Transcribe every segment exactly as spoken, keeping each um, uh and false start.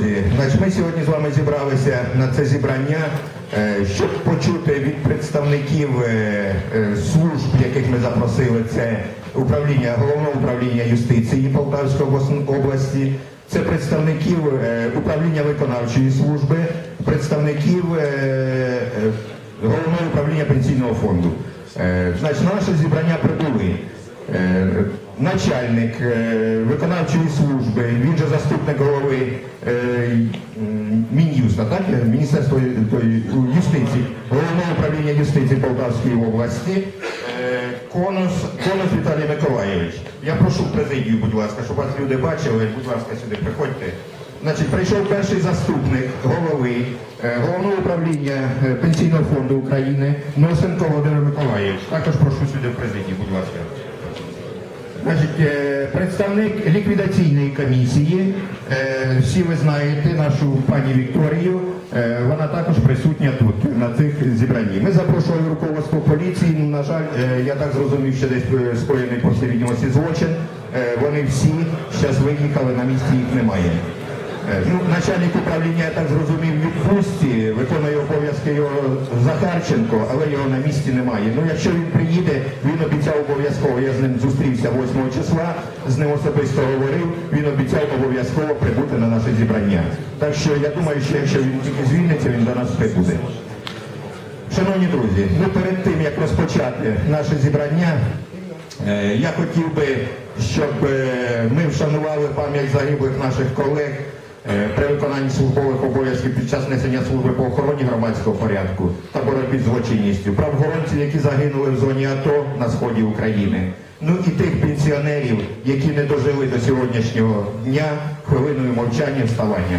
друзі, значить, ми сьогодні з вами зібралися на це зібрання, щоб почути від представників служб, яких ми запросили, це управління, Головного управління юстиції Полтавської області, це представників управління виконавчої служби, представників Головного управління пенсійного фонду. Значить, на наше зібрання прибули начальник виконавчої служби, він же заступник голови Мін'юста, так? Міністерства юстиції, Головного управління юстиції Полтавської області, Конус, Конус Віталій Миколаєвич. Я прошу президію, будь ласка, щоб вас люди бачили, будь ласка, сюди приходьте. Значить, прийшов перший заступник голови Головного управління Пенсійного фонду України Носенко Володимир Миколаєвич. Також прошу сюди в президію, будь ласка. Значить, представник ліквідаційної комісії, всі ви знаєте нашу пані Вікторію, вона також присутня тут, на цих зібранні. Ми запрошували руководство поліції, на жаль, я так зрозумів, що десь скоєний по всій відомості злочин, вони всі зараз виїхали, на місці їх немає. Ну, начальник управління, я так зрозумів, в відпустці, виконує обов'язки його Захарченко, але його на місці немає. Ну, якщо він приїде, він обіцяв обов'язково, я з ним зустрівся восьмого числа, з ним особисто говорив, він обіцяв обов'язково прибути на наше зібрання. Так що я думаю, що якщо він тільки звільниться, він до нас прибуде. Шановні друзі, ну перед тим, як розпочати наше зібрання, я хотів би, щоб ми вшанували пам'ять загиблих наших колег при виконанні службових обов'язків під час несення служби по охороні громадського порядку та боротьбі з злочинністю, правоохоронців, які загинули в зоні АТО на сході України, ну і тих пенсіонерів, які не дожили до сьогоднішнього дня, хвилиною мовчання вставання.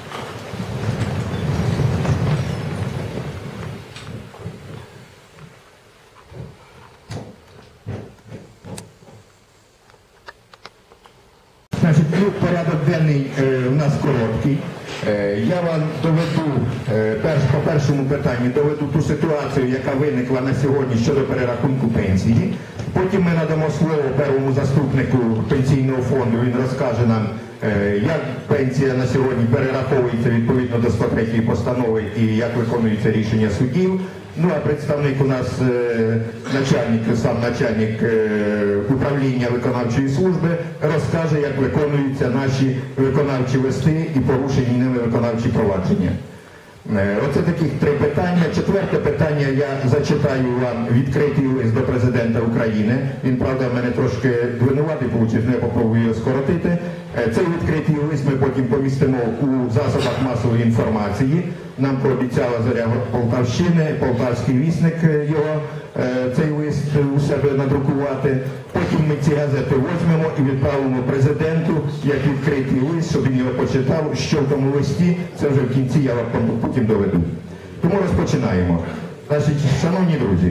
Значить, ну, порядок денний е, у нас короткий. Е, я вам доведу, е, перш, по першому питанню, доведу ту ситуацію, яка виникла на сьогодні щодо перерахунку пенсії. Потім ми надамо слово первому заступнику пенсійного фонду, він розкаже нам, е, як пенсія на сьогодні перераховується відповідно до сто третьої постанови і як виконується рішення судів. Ну, а представник у нас е, начальник, сам начальник е, управління виконавчої служби розкаже, як виконуються наші виконавчі листи і порушені ними виконавчі провадження. Е, оце таких три питання. Четверте питання я зачитаю вам відкритий лист до президента України. Він, правда, в мене трошки двинуватий вийшов, але я попробую його скоротити. Е, цей відкритий лист ми потім помістимо у засобах масової інформації. Нам пообіцяла Зоря Полтавщини, Полтавський вісник його, цей лист у себе надрукувати. Потім ми ці газети візьмемо і відправимо президенту як відкритий лист, щоб він його почитав, що в тому листі, це вже в кінці я вам потім доведу. Тому розпочинаємо. Значить, шановні друзі,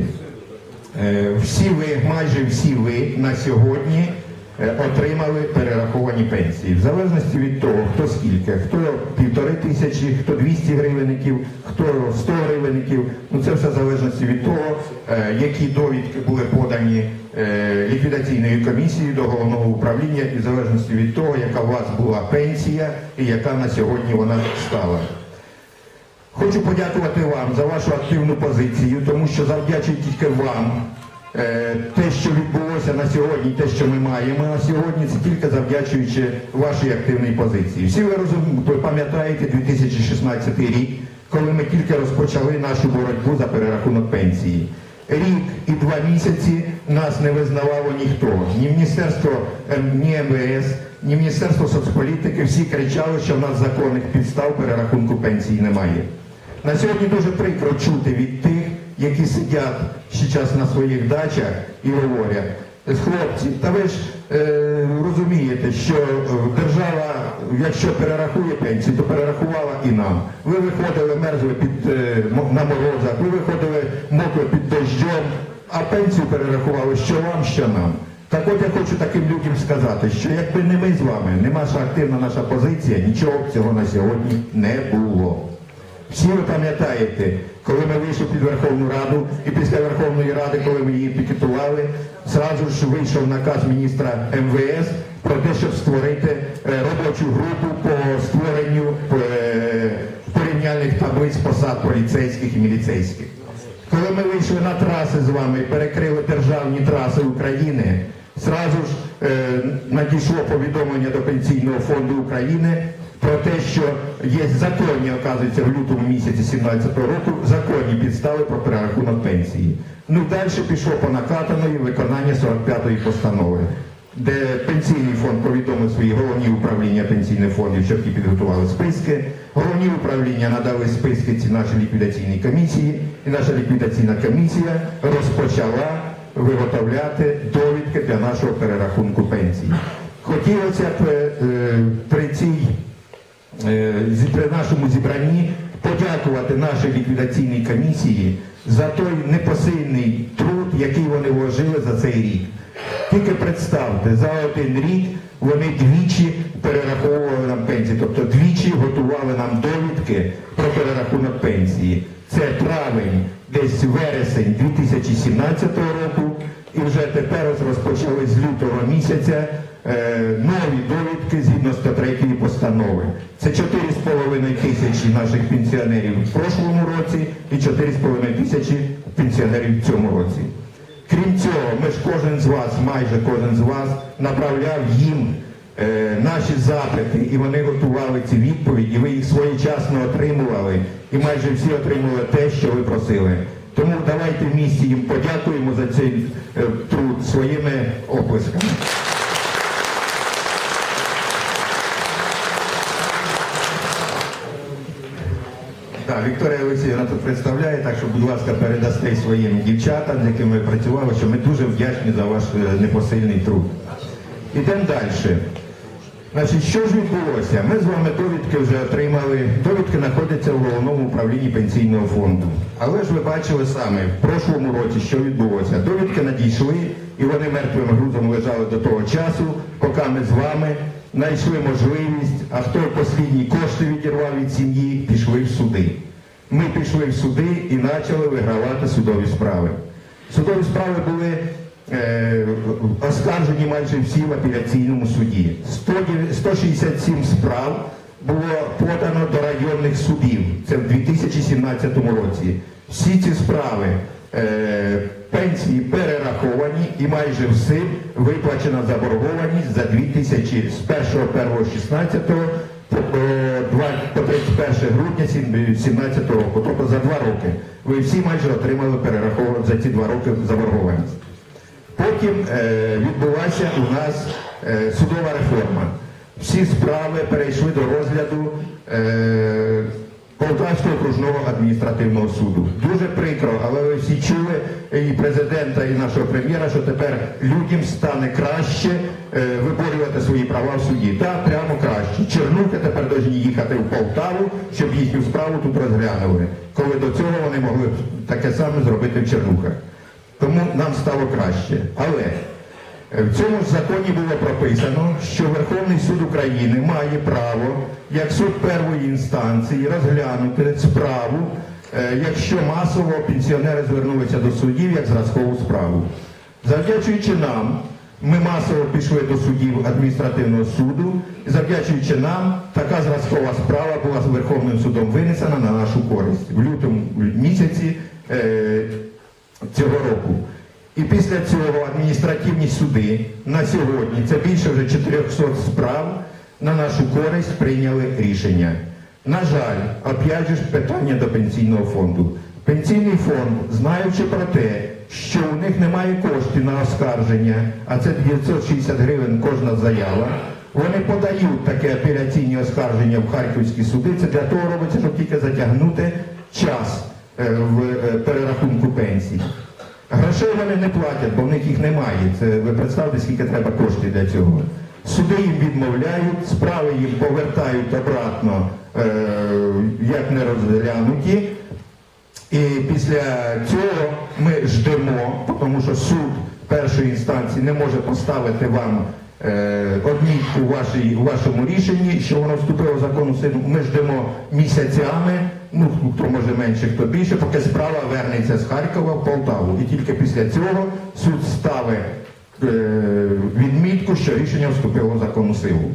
всі ви, майже всі ви на сьогодні отримали перераховані пенсії. В залежності від того, хто скільки, хто півтори тисячі, хто двісті гривенників, хто сто гривенників. Ну це все в залежності від того, які довідки були подані ліквідаційною комісією до головного управління і в залежності від того, яка у вас була пенсія і яка на сьогодні вона стала. Хочу подякувати вам за вашу активну позицію, тому що завдячуючи тільки вам, те, що відбулося на сьогодні, те, що ми маємо на сьогодні, це тільки завдячуючи вашій активній позиції. Всі ви, ви пам'ятаєте дві тисячі шістнадцятий рік, коли ми тільки розпочали нашу боротьбу за перерахунок пенсії. Рік і два місяці нас не визнавало ніхто. Ні Міністерство, ні ем ве ес, ні Міністерство соцполітики, всі кричали, що в нас законних підстав перерахунку пенсії немає. На сьогодні дуже прикро чути від тих, які сидять зараз на своїх дачах і говорять: хлопці, та ви ж е, розумієте, що держава, якщо перерахує пенсію, то перерахувала і нам. Ви виходили, мерзли під, е, на морозах, ви виходили мокли під дощом, а пенсію перерахували що вам, що нам. Так от я хочу таким людям сказати, що якби не ми з вами, не наша активна наша позиція, нічого б цього на сьогодні не було. Всі ви пам'ятаєте, коли ми вийшли під Верховну Раду, і після Верховної Ради, коли ми її пікетували, зразу ж вийшов наказ міністра ем ве ес про те, щоб створити робочу групу по створенню порівняльних таблиць посад поліцейських і міліцейських. Коли ми вийшли на траси з вами, перекрили державні траси України, зразу ж е, надійшло повідомлення до Пенсійного фонду України про те, що є законні, оказується, в лютому місяці сімнадцятого року, законні підстави про перерахунок пенсії. Ну, далі пішло по накатаної виконання сорок п'ятої постанови, де Пенсійний фонд повідомив свої головні управління пенсійних фондів, щоб ті підготували списки. Головні управління надали списки ці нашій ліквідаційній комісії, і наша ліквідаційна комісія розпочала виготовляти довідки для нашого перерахунку пенсії. Хотілося б е, при, цій, е, при нашому зібранні подякувати нашій ліквідаційній комісії за той непосильний труд, який вони вложили за цей рік. Тільки представте, за один рік вони двічі перераховували нам пенсії, тобто двічі готували нам довідки про перерахунок пенсії. Це травень, десь вересень дві тисячі сімнадцятого року, і вже тепер розпочали з лютого місяця е, нові довідки згідно сто третьої постанови. Це чотири з половиною тисячі наших пенсіонерів в прошлому році і чотири з половиною тисячі пенсіонерів в цьому році. Крім цього, ми ж кожен з вас, майже кожен з вас, направляв їм е, наші запити, і вони готували ці відповіді, ви їх своєчасно отримували, і майже всі отримували те, що ви просили. Тому давайте в місті їм подякуємо за цей е, труд своїми оплесками. Так, Вікторія Олексіївна тут представляє, так що, будь ласка, передасте своїм дівчатам, з якими ви працювали, що ми дуже вдячні за ваш непосильний труд. Ідемо далі. Значить, що ж відбулося? Ми з вами довідки вже отримали. Довідки знаходяться в головному управлінні Пенсійного фонду. Але ж ви бачили самі, в прошлому році, що відбулося. Довідки надійшли, і вони мертвим грузом лежали до того часу, поки ми з вами знайшли можливість, а хто останні кошти відірвав від сім'ї, пішли в суди. Ми пішли в суди і почали вигравати судові справи. Судові справи були е, оскаржені майже всі в апеляційному суді. сто шістдесят сім справ було подано до районних судів. Це в дві тисячі сімнадцятому році. Всі ці справи е, пенсії перераховані і майже всім виплачена заборгованість за дві тисячі з першого першого шістнадцятого по тридцять перше грудня сімнадцятого року, тобто за два роки. Ви всі майже отримали перераховану за ці два роки заборгованість. Потім е, відбулася у нас е, судова реформа. Всі справи перейшли до розгляду е, Полтавського окружного адміністративного суду. Дуже прикро, але ви всі чули і президента, і нашого прем'єра, що тепер людям стане краще е, виборювати свої права в суді. Так, прямо краще. Чернухи тепер повинні їхати в Полтаву, щоб їхню справу тут розглянули. Коли до цього вони могли таке саме зробити в Чернухах. Тому нам стало краще. Але в цьому ж законі було прописано, що Верховний суд України має право, як суд першої інстанції, розглянути справу, якщо масово пенсіонери звернулися до судів як зразкову справу. Завдячуючи нам, ми масово пішли до судів адміністративного суду, і завдячуючи нам, така зразкова справа була з Верховним судом винесена на нашу користь в лютому місяці е, цього року. І після цього адміністративні суди на сьогодні, це більше вже чотирьохсот справ, на нашу користь прийняли рішення. На жаль, опять же питання до Пенсійного фонду. Пенсійний фонд, знаючи про те, що у них немає коштів на оскарження, а це дев'ятсот шістдесят гривень кожна заява, вони подають таке апеляційне оскарження в харківські суди. Це для того робиться, щоб тільки затягнути час в перерахунку пенсій. Грошей вони не платять, бо в них їх немає. Це, ви представте, скільки треба коштів для цього. Суди їм відмовляють, справи їм повертають обратно, е, як не розглянуті. І після цього ми ждемо, тому що суд першої інстанції не може поставити вам е, одмітку у, вашій, у вашому рішенні, що воно вступило в законну силу. Ми ждемо місяцями, ну, хто може менше, хто більше, поки справа вернеться з Харкова в Полтаву. І тільки після цього суд ставить відмітку, що рішення вступило в законну силу.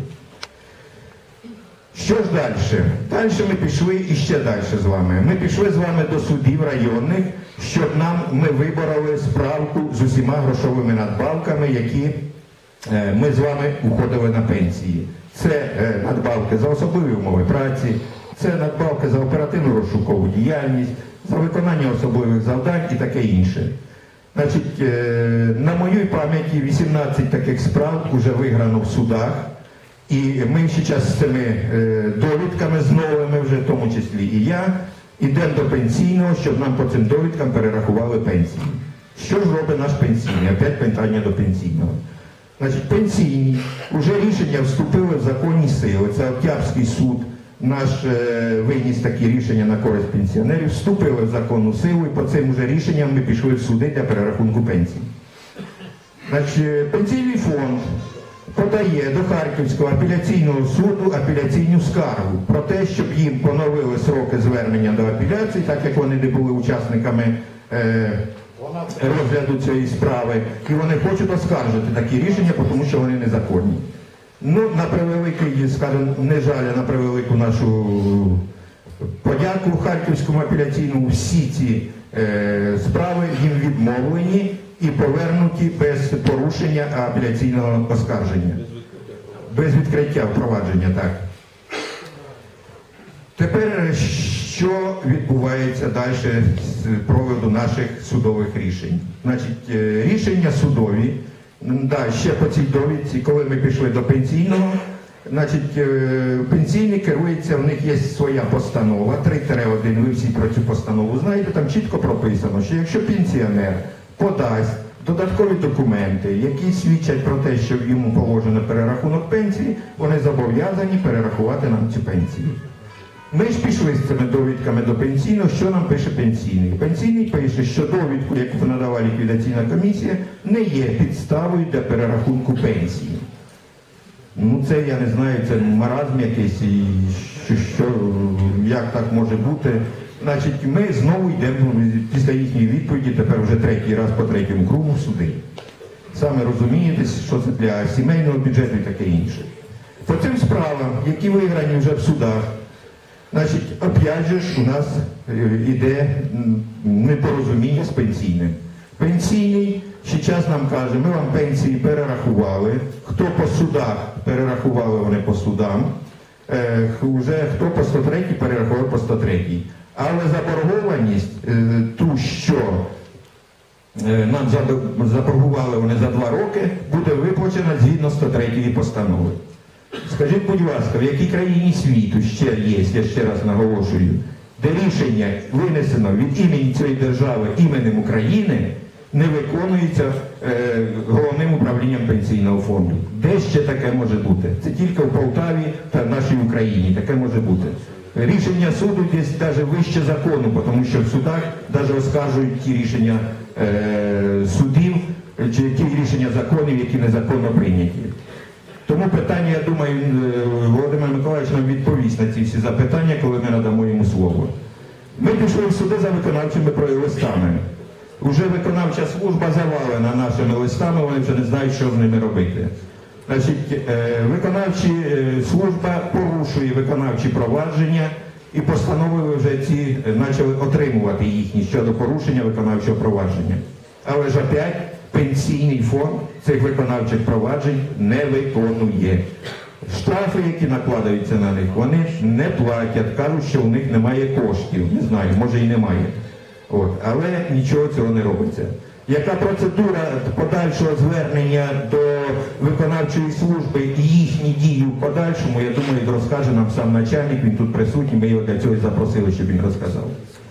Що ж далі? Далі ми пішли і ще далі з вами. Ми пішли з вами до судів районних, щоб нам ми вибороли справку з усіма грошовими надбавками, які ми з вами уходили на пенсії. Це надбавки за особливі умови праці, це надбавки за оперативну розшукову діяльність, за виконання особливих завдань і таке інше. Значить, на моїй пам'яті вісімнадцять таких справ вже виграно в судах. І ми зараз з цими довідками, з новими вже, в тому числі і я, йдемо до пенсійного, щоб нам по цим довідкам перерахували пенсії. Що ж робить наш пенсійний? Опять питання до пенсійного. Значить, пенсійні, вже рішення вступили в законні сили. Це Октябрський суд, наш е, виніс такі рішення на користь пенсіонерів, вступили в законну силу, і по цим вже рішенням ми пішли в суди для перерахунку пенсій. Значить, пенсійний фонд подає до Харківського апеляційного суду апеляційну скаргу про те, щоб їм поновили сроки звернення до апеляції, так як вони не були учасниками е, розгляду цієї справи, і вони хочуть оскаржити такі рішення, тому що вони незаконні. Ну, на превеликий, скажімо, не жаль, на превелику нашу подяку Харківському апеляційному, всі ці е, справи їм відмовлені і повернуті без порушення апеляційного оскарження. Без відкриття впровадження, так. Тепер, що відбувається далі з приводу наших судових рішень? Значить, рішення судові, да, ще по цій довідці, коли ми пішли до пенсійного, значить, пенсійний керується, в них є своя постанова, три один, ви всі про цю постанову знаєте, там чітко прописано, що якщо пенсіонер подасть додаткові документи, які свідчать про те, що йому положено перерахунок пенсії, вони зобов'язані перерахувати нам цю пенсію. Ми ж пішли з цими довідками до пенсійного, що нам пише пенсійний. Пенсійний пише, що довідку, яку надала ліквідаційна комісія, не є підставою для перерахунку пенсії. Ну це, я не знаю, це маразм якийсь, і що, що, як так може бути. Значить, ми знову йдемо після їхньої відповіді, тепер вже третій раз по третьому кругу в суди. Саме розумієте, що це для сімейного бюджету і таке інше. По цим справам, які виграні вже в судах, значить, опять же ж у нас іде непорозуміння з пенсійним. Пенсійний ще час нам каже, ми вам пенсії перерахували, хто по судах перерахували вони по судам, е, вже хто по сто третій перерахував по сто третій. Але заборгованість, ту, що нам заборгували вони за два роки, буде виплачена згідно сто третьої постанови. Скажіть, будь ласка, в якій країні світу ще є, я ще раз наголошую, де рішення винесено від імені цієї держави іменем України, не виконується е, головним управлінням пенсійного фонду? Де ще таке може бути? Це тільки в Полтаві та в нашій Україні таке може бути. Рішення суду десь навіть вище закону, тому що в судах навіть оскаржують ті рішення е, судів, чи ті рішення законів, які незаконно прийняті. Тому питання, я думаю, Володимир Миколаївич нам відповість на ці всі запитання, коли ми надамо йому слово. Ми пішли в суди за виконавчими листами. Уже виконавча служба завалена нашими листами, вони вже не знають, що з ними робити. Значить, виконавча служба порушує виконавчі провадження і постановили вже ці, почали отримувати їхні щодо порушення виконавчого провадження. Але ж опять пенсійний фонд цих виконавчих проваджень не виконує. Штрафи, які накладаються на них, вони не платять, кажуть, що у них немає коштів. Не знаю, може і немає. От. Але нічого цього не робиться. Яка процедура подальшого звернення до виконавчої служби і їхні дії в подальшому, я думаю, розкаже нам сам начальник, він тут присутній, ми його для цього і запросили, щоб він розказав.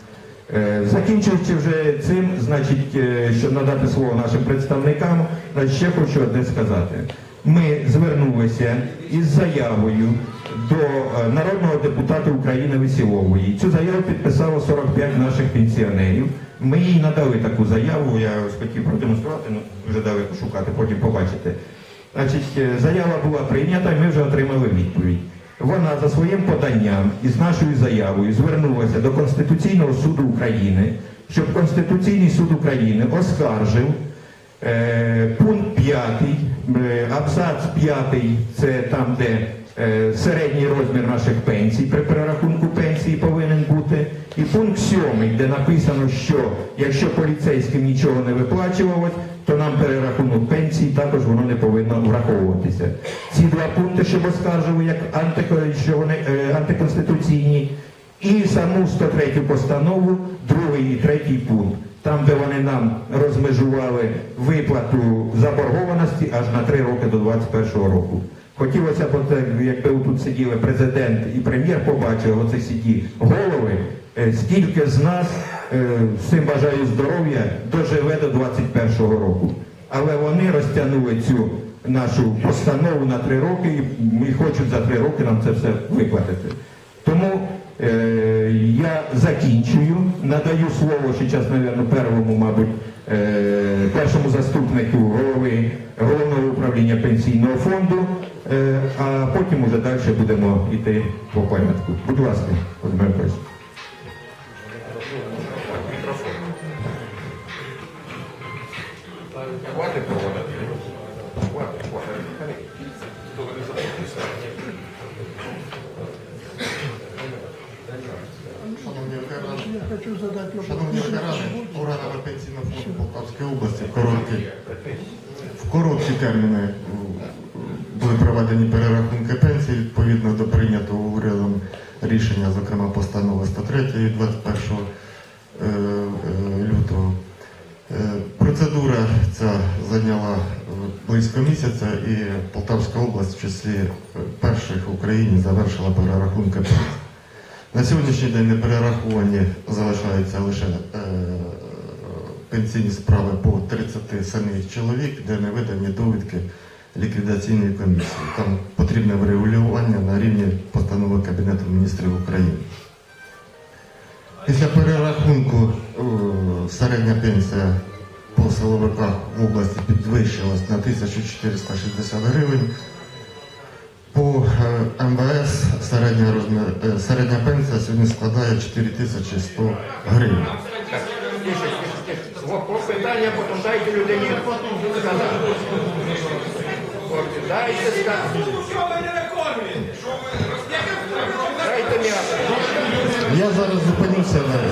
Е, закінчуючи вже цим, значить, щоб надати слово нашим представникам, значить, ще хочу одне сказати. Ми звернулися із заявою до народного депутата України Веселової. Цю заяву підписало сорок п'ять наших пенсіонерів. Ми їй надали таку заяву, я ось хотів продемонструвати, ну вже дали пошукати, потім побачите. Значить, заява була прийнята і ми вже отримали відповідь. Вона за своїм поданням із нашою заявою звернулася до Конституційного суду України, щоб Конституційний суд України оскаржив Е, пункт п'ятий, е, абзац п'ятий, це там, де е, середній розмір наших пенсій при перерахунку пенсії повинен бути. І пункт сьомий, де написано, що якщо поліцейським нічого не виплачувалось, то нам перерахунок пенсії також воно не повинно враховуватися. Ці два пункти, щоб оскаржили, як антико, що вони, е, антиконституційні, і саму сто третю постанову, другий і третій пункт. Там, де вони нам розмежували виплату заборгованості аж на три роки до двадцять першого року. Хотілося б, якби тут сиділи президент і прем'єр, побачили оці сіді голови, скільки з нас, всім бажаю здоров'я, доживе до двадцять першого року. Але вони розтягнули цю нашу постанову на три роки і хочуть за три роки нам це все виплатити. Тому е, я закінчую, надаю слово зараз, мабуть, первому, мабуть, е, першому заступнику голови Головного управління пенсійного фонду, е, а потім уже далі будемо йти по порядку. Будь ласка, Володимир Миколаївич. Хватит проводити. Хватит, хватит. Шановні ветерани, шановні ветерани, органами Пенсійного фонду Полтавської області в короткі, в короткі терміни були проведені перерахунки пенсій відповідно до прийнятого урядом рішення, зокрема постанови сто три від двадцять першого лютого. Процедура ця зайняла близько місяця, і Полтавська область в числі перших в Україні завершила перерахунки пенсій. На сьогоднішній день не перераховані залишаються лише е, пенсійні справи по тридцяти семи чоловік, де не видані довідки ліквідаційної комісії. Там потрібне врегулювання на рівні постанови Кабінету міністрів України. Після перерахунку е, середня пенсія по силовиках в області підвищилась на тисячу чотириста шістдесят гривень. По ем ве ес середня, розмір, середня пенсія сьогодні складає чотири тисячі сто гривень. Питання, потім дайте людині сказати. Дайте сказати. Дайте м'ясо. Я зараз зупинюся на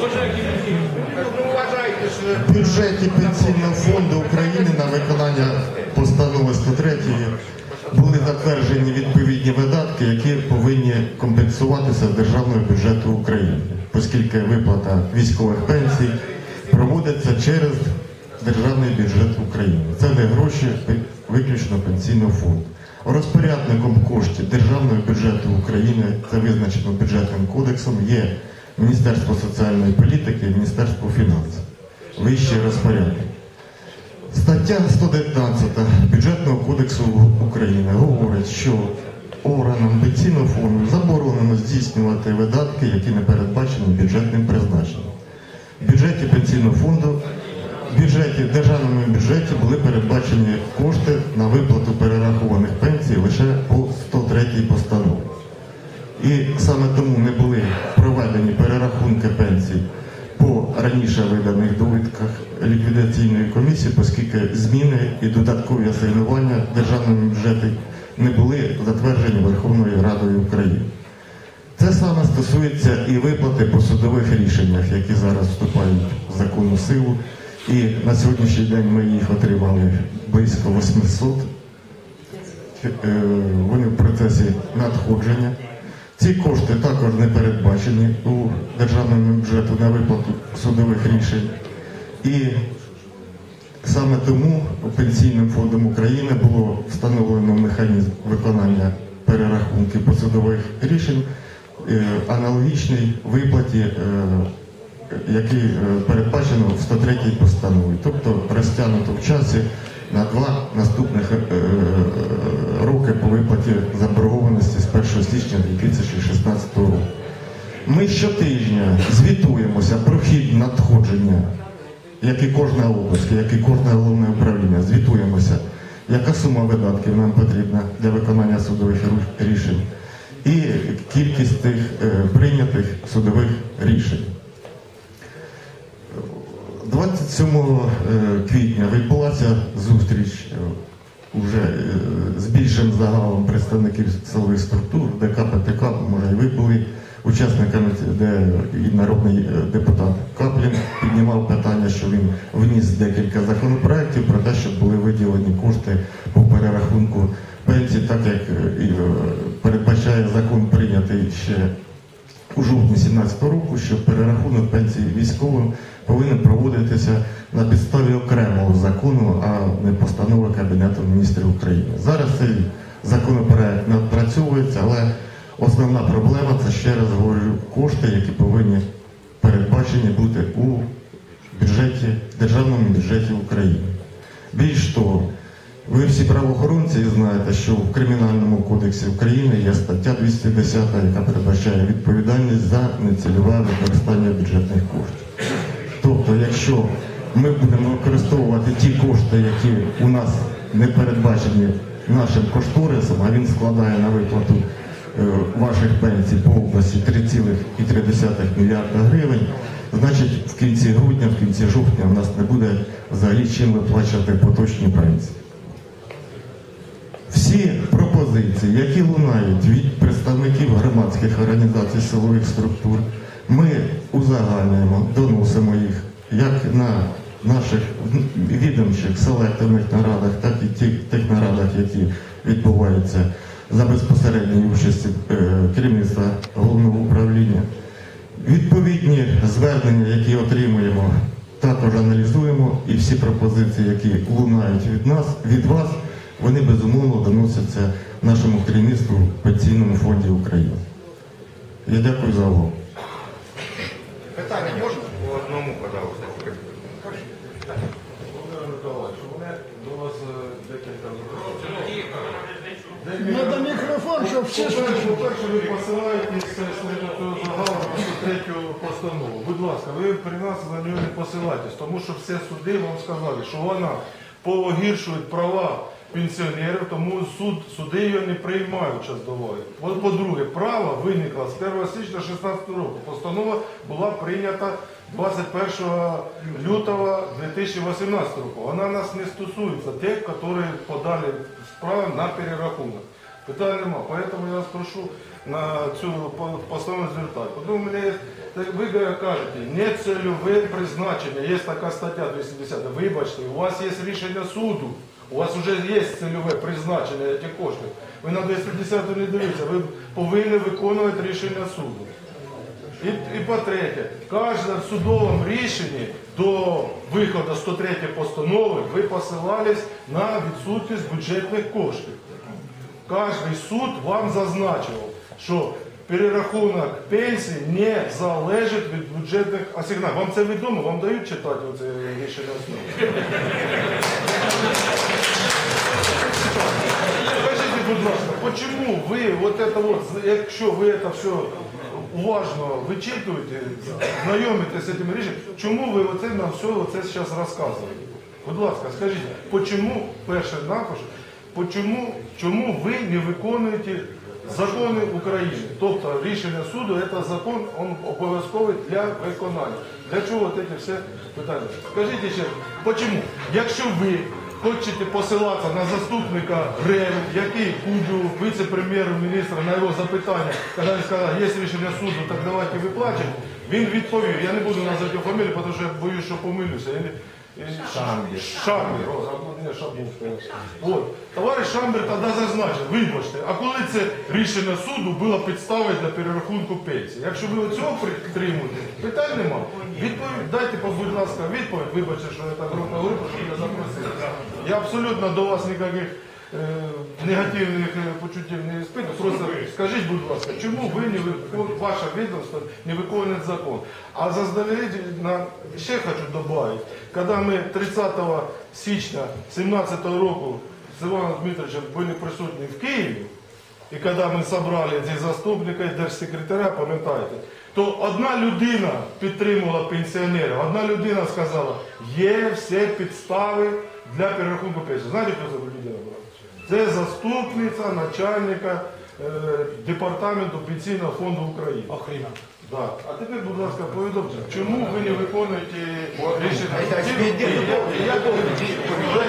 Ну, в бюджеті Пенсійного фонду України на виконання постанови сто три були затверджені відповідні видатки, які повинні компенсуватися з державного бюджету України, оскільки виплата військових пенсій проводиться через державний бюджет України. Це не гроші виключно Пенсійного фонду. Розпорядником коштів державного бюджету України, це визначено бюджетним кодексом, є Міністерство соціальної політики і Міністерство фінансів. Вищий розпорядник. Стаття сто дев'ятнадцята Бюджетного кодексу України говорить, що органам Пенсійного фонду заборонено здійснювати видатки, які не передбачені бюджетним призначенням. В бюджеті Пенсійного фонду, в бюджеті, в державному бюджеті були передбачені кошти на виплату перерахованих пенсій лише по сто третій постанові. І саме тому не були проведені перерахунки пенсій по раніше виданих довідках ліквідаційної комісії, оскільки зміни і додаткові асигнування в державному бюджеті не були затверджені Верховною Радою України. Це саме стосується і виплати по судових рішеннях, які зараз вступають в законну силу. І на сьогоднішній день ми їх отримали близько восьмисот. Вони в процесі надходження. Ці кошти також не передбачені у державному бюджеті на виплату судових рішень. І саме тому Пенсійним фондом України було встановлено механізм виконання перерахунків по судових рішень, аналогічний виплаті, який передбачено в сто третій постанові, тобто розтягнуто в часі на два наступних роки по виплаті заборгованості з першого січня дві тисячі шістнадцятого року. Ми щотижня звітуємося про хід надходження, як і кожна область, як і кожне головне управління, звітуємося, яка сума видатків нам потрібна для виконання судових рішень і кількість тих прийнятих судових рішень. двадцять сьомого квітня відбулася загалом представників силових структур, ДК, ПТК, може і ви були учасниками, де і народний депутат Каплін піднімав питання, що він вніс декілька законопроєктів про те, щоб були виділені кошти по перерахунку пенсій, так як і передбачає закон, прийнятий ще у жовтні дві тисячі сімнадцятого року, що перерахунок пенсій військовим повинен проводитися на підставі окремого закону, а не постанови Кабінету міністрів України. Зараз цей законопроект напрацьовується, але основна проблема – це, ще раз говорю, кошти, які повинні передбачені бути у бюджеті, державному бюджеті України. Більш того, ви всі правоохоронці знаєте, що в Кримінальному кодексі України є стаття двісті десята, яка передбачає відповідальність за нецільове використання бюджетних коштів. Тобто, якщо ми будемо використовувати ті кошти, які у нас не передбачені нашим кошторисом, а він складає на виплату ваших пенсій по області три цілих три десятих мільярда гривень, значить в кінці грудня, в кінці жовтня у нас не буде взагалі чим виплачувати поточні пенсії. Всі пропозиції, які лунають від представників громадських організацій, силових структур, ми узагальнюємо, доносимо їх як на наших відомчих селекторних нарадах, так і тих, тих нарадах, які відбуваються за безпосередньої участі керівництва головного управління. Відповідні звернення, які отримуємо, також аналізуємо, і всі пропозиції, які лунають від нас, від вас, вони безумовно доносяться нашому керівництву в Пенсійному фонді України. Я дякую за увагу. Питання можна? По одному, пожалуйста. Володимир Миколаївич, у мене до вас декілька запитань. Надо мікрофон, щоб всі слухали. По-перше, ви посилаєтесь серед цього загалу на сто третю постанову. Будь ласка, ви при нас на нього не посилайтесь, тому що всі суди вам сказали, що вона погіршує права пенсіонерів, тому суд, суди її не приймають час доволі. По-друге, право виникло з першого січня дві тисячі шістнадцятого року. Постанова була прийнята двадцять першого лютого дві тисячі вісімнадцятого року. Вона нас не стосується тих, які подали справу на перерахунок. Питань нема. Поэтому я вас прошу на цю постанову звертати. Потім мене є, ви кажете, не цільове призначення. Є така стаття двісті десята. Вибачте, у вас є рішення суду. У вас вже є цільове призначення цих коштів. Ви на двісті десяту не дивіться, ви повинні виконувати рішення суду. І, і по-третє, кожне в судовому рішенні до виходу сто третьої постанови ви посилались на відсутність бюджетних коштів. Кожен суд вам зазначив, що перерахунок пенсії не залежить від бюджетних асигнацій. Вам це відомо? Вам дають читати оце рішення суду? Скажите, будь ласка, чому ви, вот это вот, якщо ви це все уважно вичитуєте, знайомитесь з цим рішенням, чому ви оце нам все оце зараз розказуєте? Будь ласка, скажіть, чому, перше напишу, чому, чому ви не виконуєте закони України? Тобто рішення суду, це закон, він обов'язковий для виконання. Для чого ці всі питання? Скажіть ще, чому? Якщо ви хочете посилатися на заступника Греву, який Кубів, віце-прем'єр-міністра, на його запитання, коли він сказав, є рішення суду, так давайте виплачемо, він відповів, я не буду назвати його фамілію, тому що я боюсь, що помилюся. Шамбір. Шамбір. От. Товариш Шамбір тоді зазначив, вибачте, а коли це рішення суду було підставою для перерахунку пенсії? Якщо ви цього підтримуєте, питань нема. Відповідь, дайте, будь ласка, відповідь, вибачте, що я так група група, що я запросив. Я абсолютно до вас ніяких е, негативних почуттів не іспитую. Просто скажіть, будь ласка, чому ви, не виконуєте, ваше відомство не виконує закон? А заздалегідь, ще хочу добавити, коли ми тридцятого січня дві тисячі сімнадцятого року з Іваном Дмитровичем були присутні в Києві, і коли ми зібрали ці заступника і держсекретаря, пам'ятаєте, то одна людина підтримувала пенсіонерів, одна людина сказала, є всі підстави для перерахунку пенсії. Знаєте, хто це людина була? Це заступниця начальника е, департаменту Пенсійного фонду України. Охрена. Да. А тепер, будь ласка, повідомте, чому ви не виконуєте рішення? Это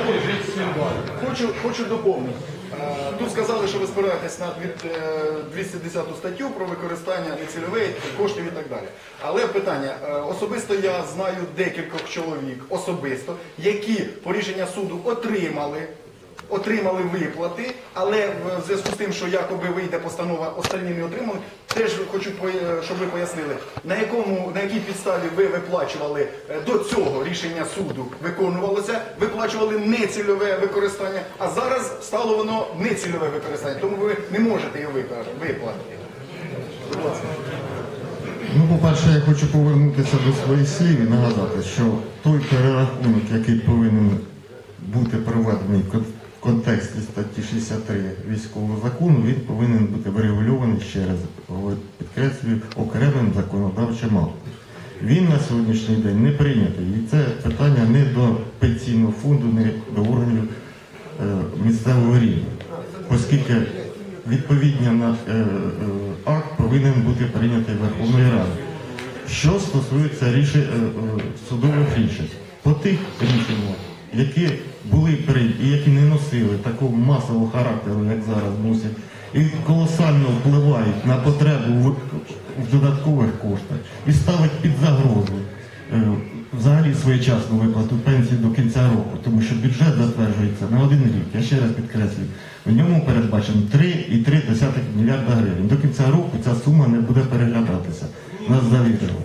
готові жити всім далі. Хочу, хочу доповнити. Е, Тут сказали, що ви спираєтесь на від- е, двісті десяту статтю про використання нецільових коштів і так далі. Але питання, е, особисто я знаю декількох чоловік, особисто, які по рішення суду отримали, отримали виплати, але в зв'язку з тим, що якоби вийде постанова, остальні не отримали, теж хочу, по- щоб ви пояснили, на якому, на якій підставі ви виплачували е, до цього рішення суду виконувалося, виплачували нецільове використання, а зараз стало воно нецільове використання, тому ви не можете його випла- виплатити. Будь ласка. Ну, по-перше, я хочу повернутися до своїх слів і нагадати, що той перерахунок, який повинен бути проведений в кон- в контексті статті шістдесят три військового закону, він повинен бути врегульований ще раз, говорю, підкреслюю, окремим законодавчим актом. Він на сьогоднішній день не прийнятий. І це питання не до пенсійного фонду, не до органів е, місцевого рівня, оскільки відповідний на, е, е, акт повинен бути прийнятий Верховною Радою. Що стосується рішень, е, е, судових рішень, по тих рішеннях, які були прийняті і які не носили такого масового характеру, як зараз носять, і колосально впливають на потребу в, в додаткових коштах і ставить під загрозу е, взагалі своєчасну виплату пенсії до кінця року, тому що бюджет затверджується на один рік, я ще раз підкреслюю, в ньому передбачено три цілих три десятих мільярда гривень. До кінця року ця сума не буде переглядатися, нас завірили.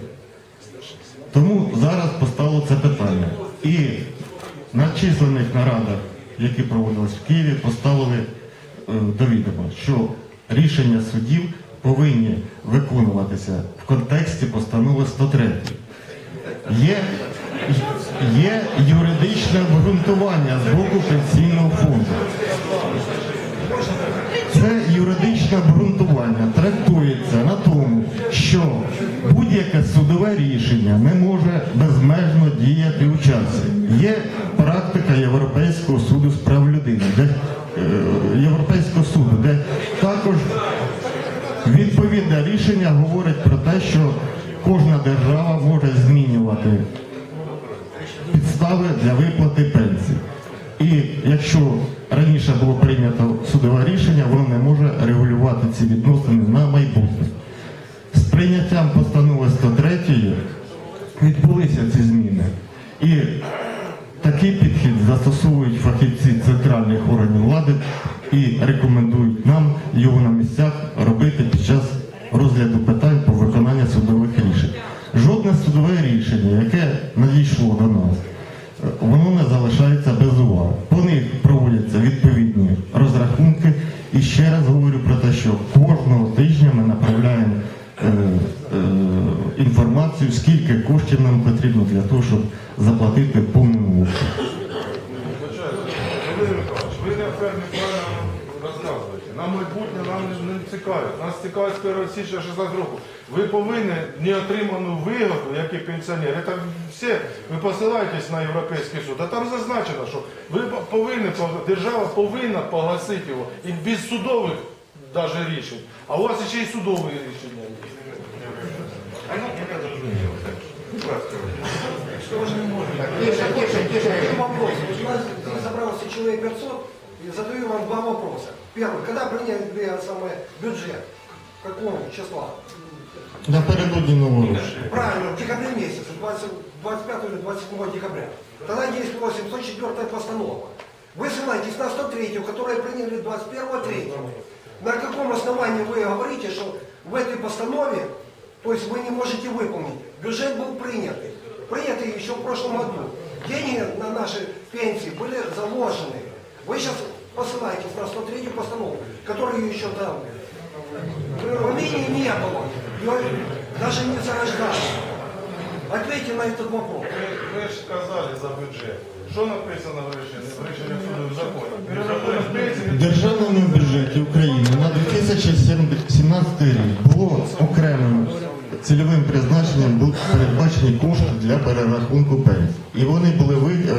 Тому зараз постало це питання. І на численних нарадах, які проводились в Києві, поставили е, до відома, що рішення судів повинні виконуватися в контексті постанови сто три. Є, є юридичне обґрунтування з боку пенсійного фонду. Це юридичне обґрунтування трактується на тому, що будь-яке судове рішення не може безмежно діяти у часі. Є практика Європейського суду з прав людини, де, е, Європейського суду, де також відповідне рішення говорить про те, що кожна держава може змінювати підстави для виплати пенсій. І якщо раніше було прийнято судове рішення, воно не може регулювати ці відносини на майбутнє. З прийняттям постанови сто три відбулися ці зміни. І такий підхід застосовують фахівці центральних органів влади і рекомендують нам його на місцях робити під час розгляду питань по виконанню судових рішень. Жодне судове рішення, яке надійшло до нас, воно не залишається без уваги. По них проводяться відповідні розрахунки. І ще раз говорю про те, що кожного тижня ми направляємо е, е, інформацію, скільки коштів нам потрібно для того, щоб заплатити в повному обсязі. Володимир Михайлович, ви не фермі правильно розказуєте. Нам майбутнє нам не, не цікавить. Нас цікавить з першого січня шістнадцятого року. Ви повинні неотриману вигоду, як і пенсіонер. Це все, ви посилаєтесь на Європейський суд, а там зазначено, що ви повинні, держава повинна погасити його і без судових даже рішень. А у вас ще й судові рішення є. Тише, тише, тише. Вопрос. У нас здесь собрался человек пятьсот, и задаю вам два вопроса. Первый. Когда приняли самое бюджет? Какого числа? Напередодні Нового року. Правильно, в декабре месяце, двадцать пятого или двадцать седьмого декабря. Тогда действовала семьсот четвёртая постанова. Вы ссылаетесь на сто третью, которую приняли двадцать первого третьего. На каком основании вы говорите, что в этой постанове, то есть вы не можете выполнить? Бюджет был принятый. Принятый еще в прошлом году. Деньги на наши пенсии были заложены. Вы сейчас посылаетесь на сто третью постанову, которую еще там в Армении не было. Ее даже не зарождали. Ответьте на этот вопрос. Ви, ви ж сказали за бюджет. Що написано в рішенні, в рішенні суду в законі? Перерахунок пенсії. В державному бюджеті України на дві тисячі сімнадцятий рік було окремим цільовим призначенням були передбачені кошти для перерахунку пенсій. І вони були ви, е,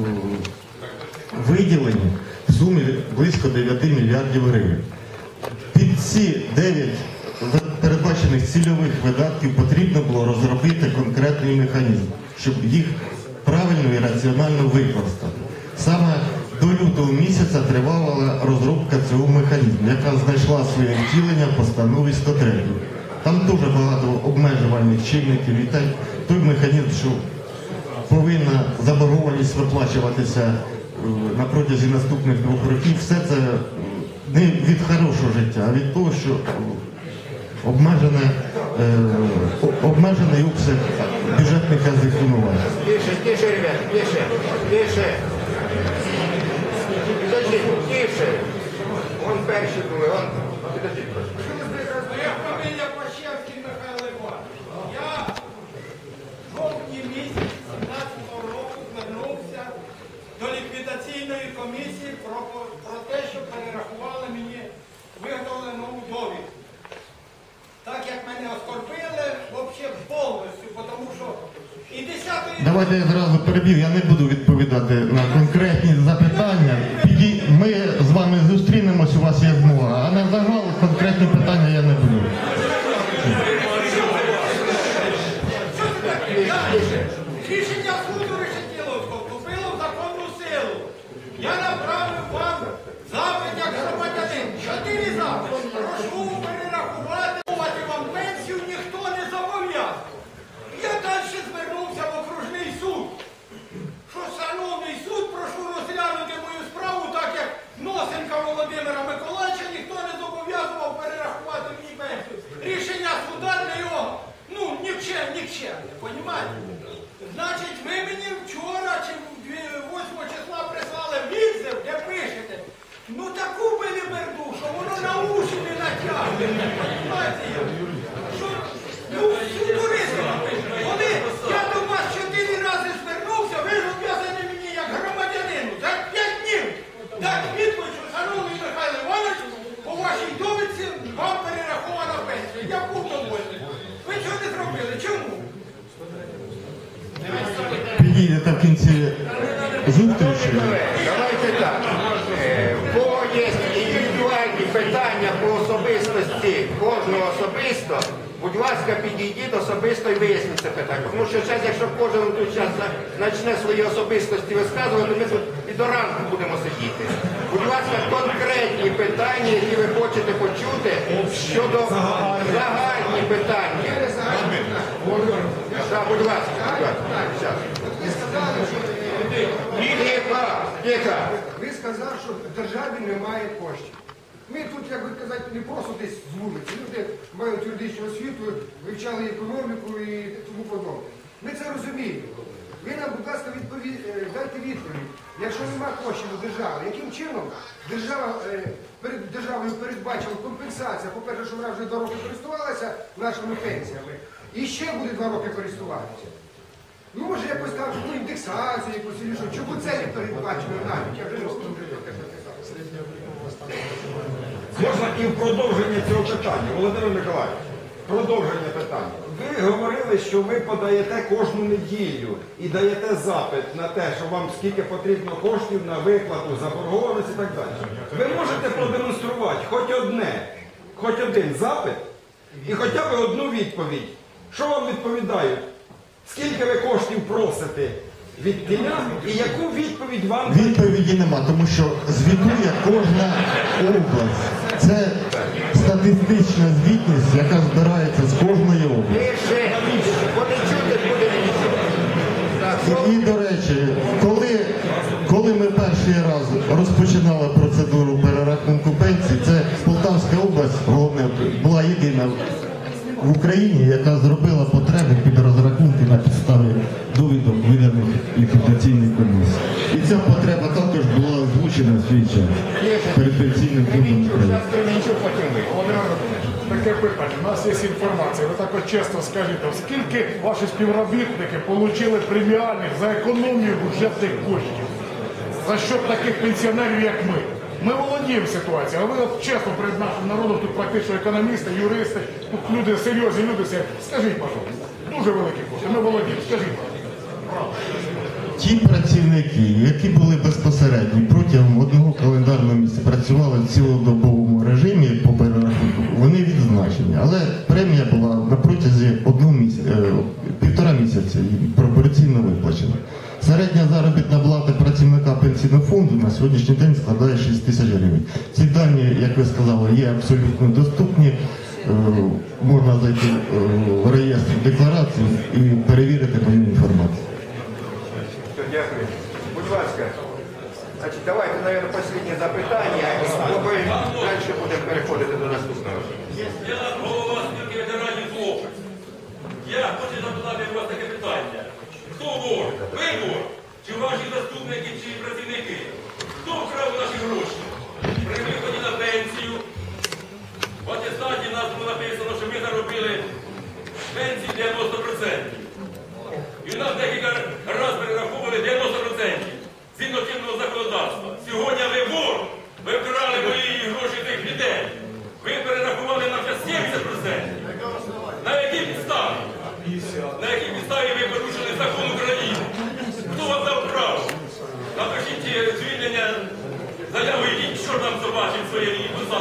виділені в сумі близько дев'ять мільярдів гривень. Під ці дев'ять передбачених цільових видатків потрібно було розробити конкретний механізм, щоб їх правильно і раціонально використати. саме до лютого місяця тривала розробка цього механізму, яка знайшла своє втілення в постанові сто три. Там дуже багато обмежувальних чинників і той, той механізм, що повинна заборгованість виплачуватися е, на протязі наступних двох років, все це не від хорошого життя, а від того, що обмежене, е, обмежений обсяг бюджетних асигнувань. Тише, тише, ребят, тише, тише. Підождіть, тише. Вон перші були, вон. Підождіть, прошу. Моя фамілія Пащевський Михайло Іванович. Я в жовтні місяці сімнадцятого року звернувся до ліквідаційної комісії про, про те, що перерахували мені виготовлену довідку. Так як мене оскорбили, взагалі повністю, тому що і десятої... Давайте я зразу переб'ю, я не буду відповідати на конкретні запитання. Піді- Ми з вами зустрінемось, у вас є змога, а на загал конкретні питання я не буду. Рішення суду Решетиловського вступило в законну силу. Я направив вам запит як громадянин. Чотири запити. Прошу перерахувати вам пенсію, ніхто не зобов'язав. Я далі звернувся в окружний суд. Що, шановний суд, прошу розглянути мою справу, так як Носенка Володимира Миколаївича ніхто не зобов'язував перерахувати мені пенсію. Рішення суда для його, ну, нікчем, нікчемне, понімаєте? Значить, ви мені вчора чи восьмого числа прислали відзив, де пишете, ну таку беліберду, що воно на уші не натягне, понімаєте? Що, ну, всю туристи пишете. Коли я до вас чотири рази звернувся, ви ж об'язані мені як громадянину за п'ять днів. Так відповідь, що, шановний Михайло Іванович, по вашій довідці вам перерахована пенсія. Я був довольний. Ви цього не зробили. Чому? Підійдете в кінці зустрічі. Давайте так. Е, В кого є індивідуальні питання по особистості кожного особисто, будь ласка, підійдіть особисто і виясніть це питання. Тому що зараз, якщо кожен тут зараз почне свої особистості висказувати, ми тут і до ранку будемо сидіти. Будь ласка, конкретні питання, які ви хочете почути щодо загальні питання. Так, будь ласка, будь ласка. Щас. Тихо, тихо. Ви сказали, що в державі немає коштів. Ми тут, як би казати, не просто десь з вулиці. Люди мають юридичну освіту, вивчали економіку і тому подобне. Ми це розуміємо. Ви нам, будь ласка, відповідь, дайте відповідь. Якщо немає коштів у держави, яким чином держава, перед державою передбачила компенсація, по-перше, що вона вже два роки користувалася нашими пенсіями, і ще буде два роки користуватися. Ну, може, якось там таку індексацію, якусь рішу. Чому це не передбачено навіть? Я вже не вступлю про те написав. Можна і в продовження цього питання, Володимир Миколаївич, продовження питання. Ви говорили, що ви подаєте кожну неділю і даєте запит на те, що вам скільки потрібно коштів на виплату, заборгованість і так далі. Ви можете продемонструвати хоч одне, хоч один запит і хоча б одну відповідь. Що вам відповідають? Скільки ви коштів просите від тіля і яку відповідь вам... Відповіді нема, тому що звітує кожна область. Це статистична звітність, яка збирається з кожної області. Тише, вони чути буде нічого. Так, І, і, до речі, коли, коли ми перший раз розпочинали процедуру перерахунку пенсій, це Полтавська область, головне, була єдина в Україні, яка зробила потребу під розрахунки на підставі довідок, виданих ліквідаційній комісії. І ця потреба також була озвучена в свій час перед Пенсійним фондом України. Таке питання. У нас є інформація. Ви так от чесно скажіть, скільки ваші співробітники отримали преміальних за економію бюджетних коштів? За що таких пенсіонерів, як ми? Ми володіємо ситуацією, а ви от чесно перед нашим народом, тут практично економісти, юристи, тут люди серйозні, люди серйозні. Скажіть, пожалуйста, дуже великі кошти, ми володіємо, скажіть. Ті працівники, які були безпосередньо протягом одного календарного місяця, працювали в цілодобовому режимі по перерахунку, вони відзначені. Але премія була на протязі одного місяця, півтора місяця і пропорційно виплачена. Середня заробітна плата працівника пенсійного пенсійного фонду на сьогоднішній день складає шість тисяч гривень. Ці дані, як ви сказали, є абсолютно доступні. Е, можна зайти е, в реєстр декларацій і перевірити мою інформацію. Все, дякую. Будь ласка. Значить, давайте, мабуть, останнє запитання, бо ми далі будемо переходити до наступного. Я голова спілки ветеранів хлопець. Я хочу запитати у вас таке питання. Хто вор? Ви вор? Чи ваші заступники, чи працівники? Хто вкрав наші гроші? При виході на пенсію в атестаті нас було написано, що ми заробили пенсії дев'яносто відсотків. І у нас декілька разів перераховували дев'яносто відсотків. Згідно чинного законодавства. Сьогодні ви вор, ви вкрали мої гроші тих людей. Ви перерахували нам вже сімдесят відсотків. На якій підставі? На якій підставі ви порушили закон України? Хто вам дав право? Напишіть звільнення, заяву, йдіть, що там собачить своє посади.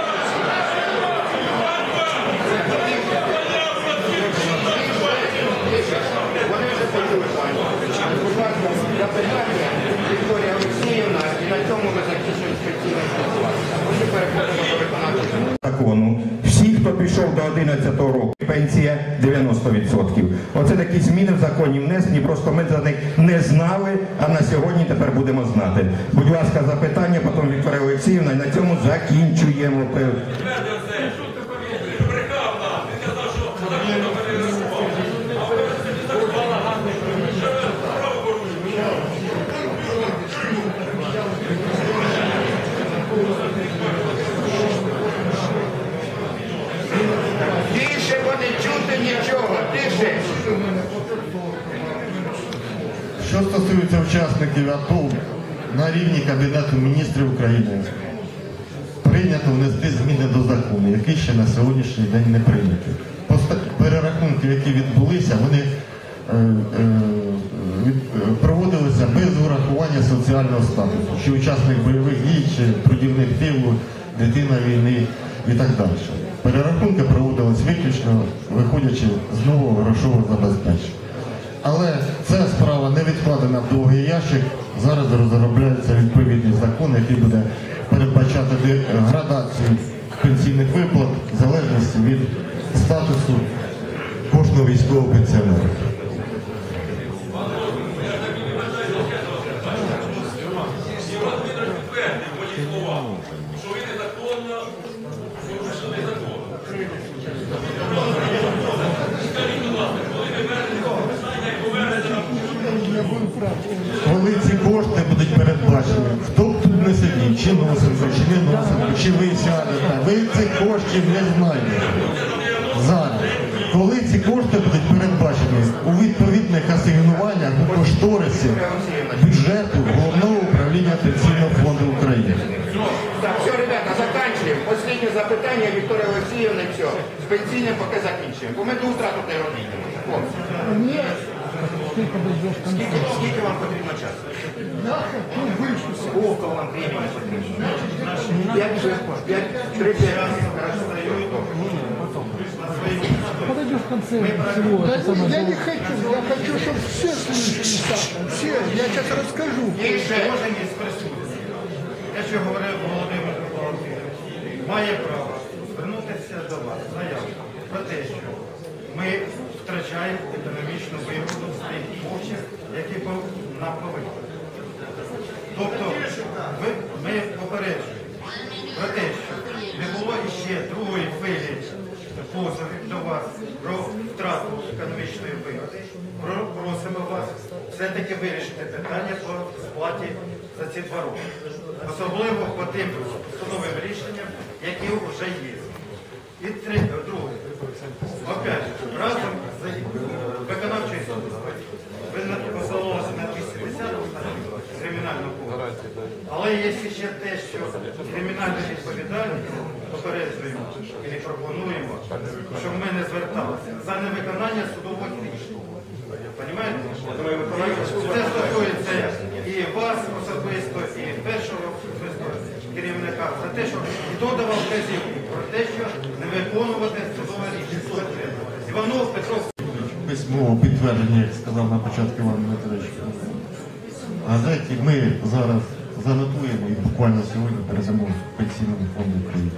Запитання Вікторія Олексіївна, і на цьому ми закінчуємо спеційне спілкування. Ми переходимо до виконавчого закону. Всі, хто пішов до одинадцятого року, пенсія дев'яносто відсотків. Оце такі зміни в законі внесені, просто ми за них не знали, а на сьогодні тепер будемо знати. Будь ласка, запитання, потім Вікторія Олексіївна, і на цьому закінчуємо. Тише, бо не чути нічого, тише. Що стосується учасників АТО, на рівні Кабінету міністрів України прийнято внести зміни до закону, який ще на сьогоднішній день не прийнятий. Перерахунки, які відбулися, вони е, е, від, проводилися без урахування соціального статусу, чи учасник бойових дій, чи трудівник тилу, дитина війни і так далі. Перерахунки проводились виключно виходячи з нового грошового забезпечення. Але ця справа не відкладена в довгий ящик. Зараз розробляється відповідний закон, який буде передбачати градацію пенсійних виплат в залежності від статусу кожного військового пенсіонера. Коли ці кошти будуть передбачені, хто б тут не сидів, чи Носенко, чи не Носенко, чи ви сядете, ви цих коштів не знайдете. Зараз. Коли ці кошти будуть передбачені у відповідних асигнуваннях у кошторисі бюджету Головного управління Пенсійного фонду України. Так, все, ребята, заканчиваем. Последнее запитання, Вікторія Олексіївна, все. З пенсійним поки закінчуємо. Бо ми до утра тут не робітимо. Ні. Скільки, скільки вам потрібно часу? Сколько вам времени потрібно? П'ять хвилин, п'ять, три, п'ять. Подойдешь в конце всего. Да, я не хочу, я хочу, чтобы все слышали так. Все, я сейчас расскажу. Кожен присутності. Те, що говорив Володимир Володимирович, має право звернутися до вас заяву про те, що ми втрачаємо економічну вигоду з тих коштів, які нам повинні. Тобто ми, ми попереджуємо про те, що не було іще другої хвилі позовів до вас про втрату економічної вигоди. Просимо вас все-таки вирішити питання по сплаті за ці два роки. Особливо по тим судовим рішенням, які вже є. І третє, друге. Опять, разом з виконавчою службою. Ви посилалися на двісті десяту кримінального кодексу. Але є ще те, що кримінальна відповідальність попереджуємо і пропонуємо, щоб ми не зверталися за невиконання судових рішень. Понимаєте? Це стосується і вас особисто, і першого особисто керівника за те, що хто давав вказівку про те, що не виконувати судове рішення. Іванов Петро. Письмового підтвердження, як сказав на початку Іван Дмитрович, газеті. Ми зараз занотуємо і буквально сьогодні передамо Пенсійному фонду України.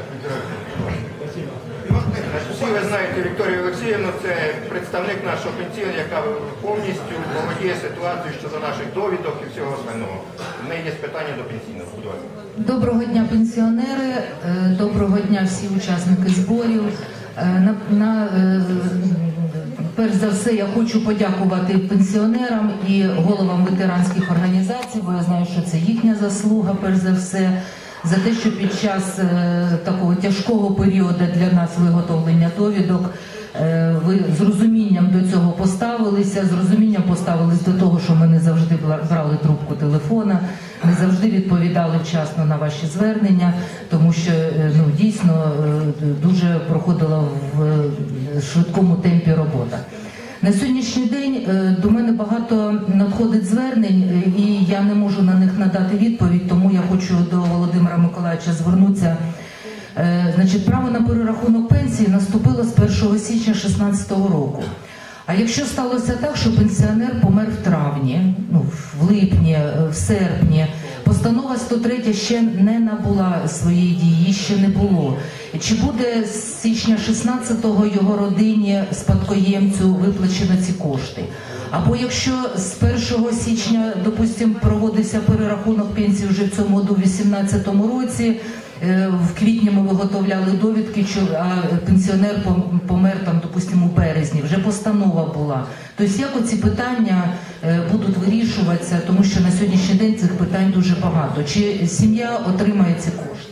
Всі ви знаєте Вікторію Олексіївну, це представник нашого пенсійного, яка повністю володіє ситуацією щодо наших довідок і всього остального. У неї є питання до пенсійного. Будь ласка. Доброго дня, пенсіонери, доброго дня всі учасники зборів. На, на, перш за все, я хочу подякувати пенсіонерам і головам ветеранських організацій, бо я знаю, що це їхня заслуга, перш за все, за те, що під час е, такого тяжкого періоду для нас виготовлення довідок е, ви з розумінням до цього поставилися, з розумінням поставились до того, що ми не завжди брали трубку телефона, не завжди відповідали вчасно на ваші звернення, тому що е, ну, дійсно е, дуже проходила в швидкому темпі робота. На сьогоднішній день до мене багато надходить звернень, і я не можу на них надати відповідь, тому я хочу до Володимира Миколаївича звернутися. Значить, право на перерахунок пенсії наступило з першого січня дві тисячі шістнадцятого року. А якщо сталося так, що пенсіонер помер в травні, ну, в липні, в серпні, постанова сто три ще не набула своєї дії, ще не було. Чи буде з січня шістнадцятого його родині, спадкоємцю виплачено ці кошти? Або якщо з першого січня, допустимо, проводився перерахунок пенсії вже в цьому году, в вісімнадцятому році, в квітні ми виготовляли довідки, а пенсіонер помер, там, допустимо, у березні, вже постанова була. Тобто як оці питання будуть вирішуватися, тому що на сьогоднішній день цих питань дуже багато. Чи сім'я отримає ці кошти?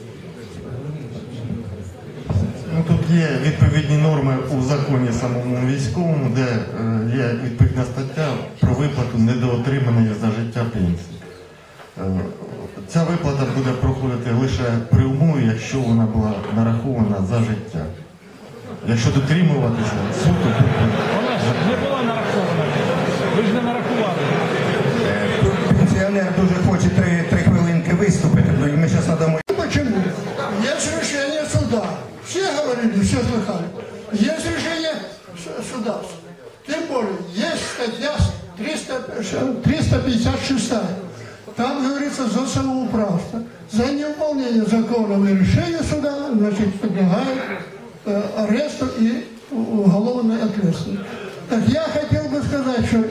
Ну, тут є відповідні норми у законі самому військовому, де е, є відповідна стаття про виплату недоотриманої за життя пенсії. Е, ця виплата буде проходити лише при умові, якщо вона була нарахована за життя. Якщо дотримуватися, суто Вона ж не була нарахована. Ви ж не нарахували. Пенсіонер дуже хоче три, три хвилинки виступити, і ми зараз надамо. Почему? Есть решение суда. Все говорили, все слыхали. Есть решение суда. Тем более, есть статья триста пятьдесят шесть. Там говорится за самоуправство. За невыполнение законов и решения суда, значит, подлежит э, аресту и уголовной ответственности. Так я хотел бы сказать, что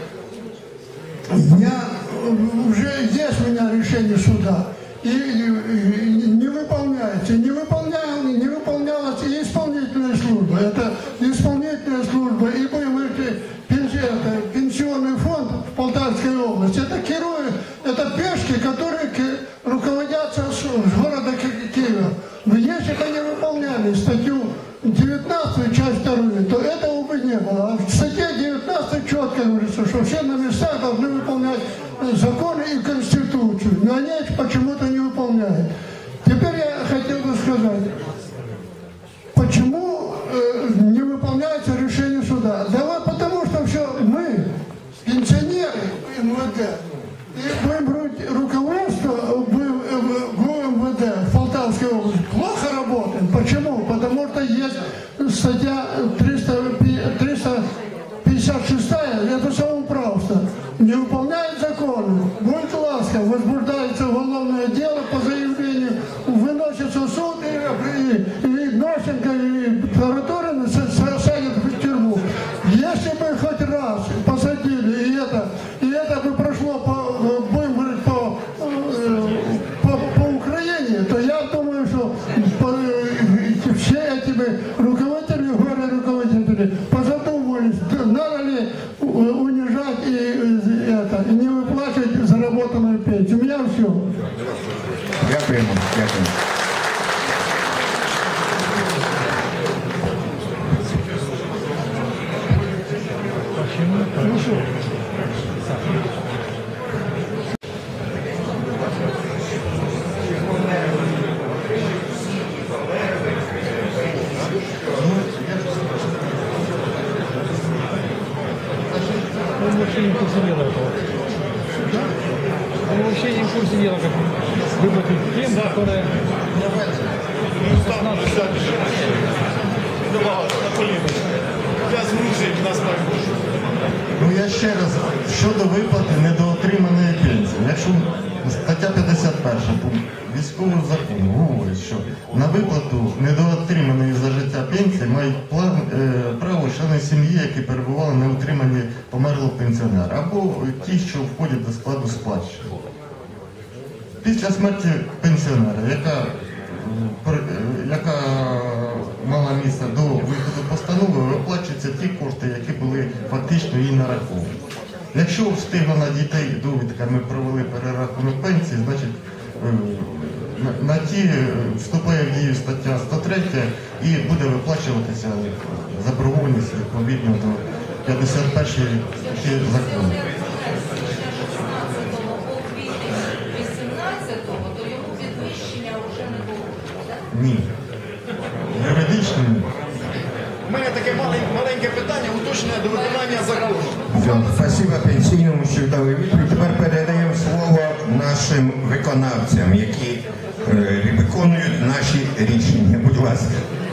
я, уже есть у меня решение суда. И, и, и не выполняется, не выполняла, не выполнялась и исполнительная служба. Это исполнительная служба, и мы, мы это, пенсионный фонд в Полтавской области. Это герои, это пешки, которые руководятся с, с города Киева. Но если бы они выполняли статью девятнадцать, часть вторую, то этого бы не было. А в статье девятнадцать четко говорится, что все на местах должны выполнять законы и Конституцию. Но они почему-то не выполняют. Теперь я хотел бы сказать, почему э, не выполняется решение суда? Да вот потому, что все мы, пенсионеры эм вэ дэ, и будем руководство ГУМВД в Полтавской области плохо работаем. Почему? Потому что есть статья триста пятьдесят шесть, это самоуправство. Не выполняет законы, будет ласка, возбуждается уголовное дело по заявлению, выносится в суд и, и, и Нощенко, и Тараторина садят в тюрьму. Если бы хоть раз посадили, и это, и это бы прошло по, будем говорить, по, по, по Украине, то я думаю, что по, все эти бы руководители, горе руководители позадумывались, надо ли унижать и это, не выплачивать заработанную пенсию. У меня все. Дякуємо, дякуємо. Ну что? Он вообще не в курсе дела этого. Он вообще не в курсе дела, как выплатить тем, которые... Я змушую нас так. Ну я ще раз, щодо виплати недоотриманої пенсії. Якщо стаття п'ятдесят перша пункт військового закону говорить, що на виплату недоотриманої за життя пенсії мають план, е, право члени сім'ї, які перебували на утриманні померлого пенсіонера, або ті, що входять до складу спадщини. Після смерті пенсіонера, яка, е, яка мала місце до виходу постанови, виплачуються ті кошти, які були фактично їй нараховані. Якщо встигла надійти довідка, ми провели перерахунок пенсії, значить на, на ті вступає в дію стаття сто три і буде виплачуватися заборгованість відповідно до п'ятдесят першої статті закону. вісімнадцятого, то йому підвищення вже не було, так? Ні. Юридично ні. У мене таке маленьке, маленьке питання, уточнення до виконання закону. Спасибо пенсійному, що дали відповідь. Тепер передаємо слово нашим виконавцям, які е, виконують наші рішення. Будь ласка.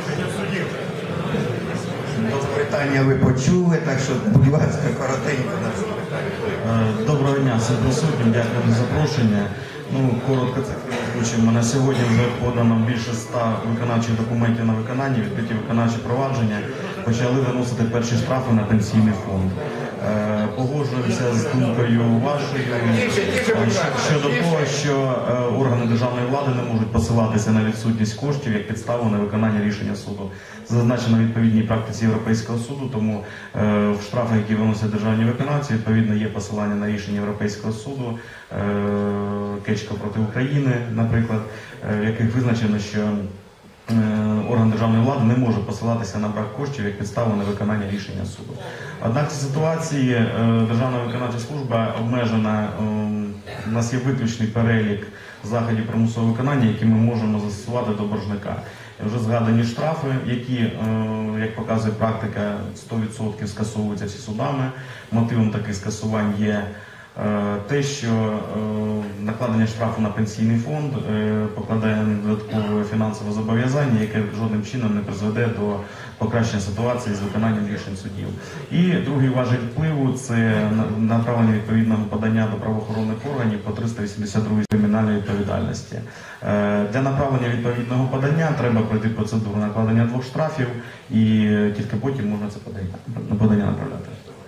Питання ви почули, так що, будь ласка, коротенько на це питання. Доброго дня всім присутнім, дякую за запрошення. Ну, коротко це озвучимо. На сьогодні вже подано більше ста виконавчих документів на виконання, відкриті виконавчі провадження, почали виносити перші штрафи на пенсійний фонд. Е, погоджуємося з думкою вашою щодо того, що е, органи державної влади не можуть посилатися на відсутність коштів як підставу на виконання рішення суду. Це зазначено в відповідній практиці Європейського суду, тому е, в штрафах, які виносять державні виконавці, відповідно є посилання на рішення Європейського суду, е, Кечка проти України, наприклад, е, в яких визначено, що орган державної влади не може посилатися на брак коштів як підставу на виконання рішення суду. Однак в цій ситуації Державна виконавча служба обмежена, у нас є виключний перелік заходів примусового виконання, які ми можемо застосувати до боржника. Вже згадані штрафи, які, як показує практика, сто відсотків скасовуються всі судами. Мотивом таких скасувань є те, що накладення штрафу на пенсійний фонд покладає додаткове фінансове зобов'язання, яке жодним чином не призведе до покращення ситуації з виконанням рішень судів. І другий важіль впливу – це направлення відповідного подання до правоохоронних органів по триста вісімдесят другій кримінальної відповідальності. Для направлення відповідного подання треба пройти процедуру накладення двох штрафів, і тільки потім можна це подання направляти.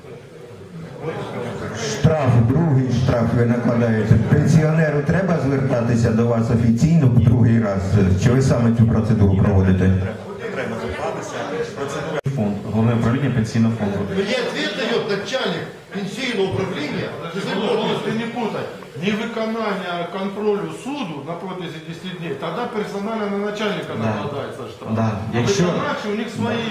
Штраф, другий штраф ви накладаєте. Пенсіонеру треба звертатися до вас офіційно в другий раз? Чи ви саме цю процедуру проводите? Треба звертатися. Процедура фонд, головне управління пенсійного фонду. Мені відповідь дає начальник пенсійного управління. Ти не путай. Невиконання контролю суду на протязі десяти днів, тоді персонально на начальника накладається штраф. Да. Якщо виконавчі, у них свої...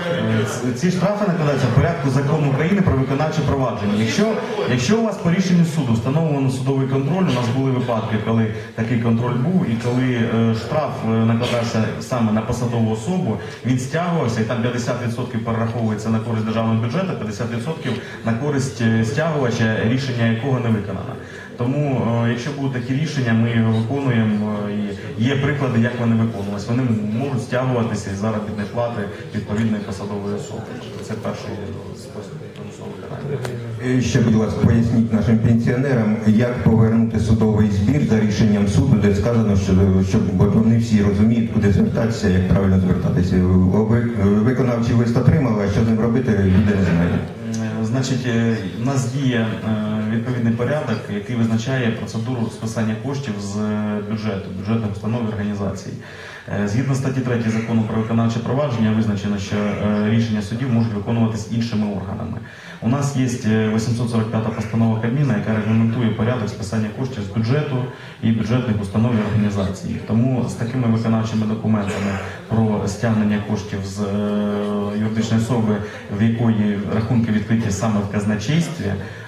ці штрафи накладаються в порядку закону України про виконавче провадження. Якщо, якщо у вас по рішенню суду встановлено судовий контроль, у нас були випадки, коли такий контроль був, і коли е, штраф накладався саме на посадову особу, він стягувався, і там п'ятдесят відсотків перераховується на користь державного бюджету, п'ятдесят відсотків на користь стягувача, рішення якого не виконано. Тому, якщо будуть такі рішення, ми його виконуємо, і є приклади, як вони виконувалися. Вони можуть стягуватися із заробітної плати відповідної посадової особи. Це перший спосіб примусового виконання. Ще, будь ласка, поясніть нашим пенсіонерам, як повернути судовий збір за рішенням суду, де сказано, що, що бо вони всі розуміють, куди звертатися, як правильно звертатися. Виконавчий лист отримали, а що з ним робити, люди не знають. Значить, у нас діє відповідний порядок, який визначає процедуру списання коштів з бюджету, бюджетних установ і організацій. Згідно статті третьої закону про виконавче провадження визначено, що рішення судів можуть виконуватись іншими органами. У нас є вісімсот сорок п'ята постанова Кабміна, яка регламентує порядок списання коштів з бюджету і бюджетних установ і організацій. Тому з такими виконавчими документами про стягнення коштів з юридичної особи, в якої рахунки відкриті саме в казначействі,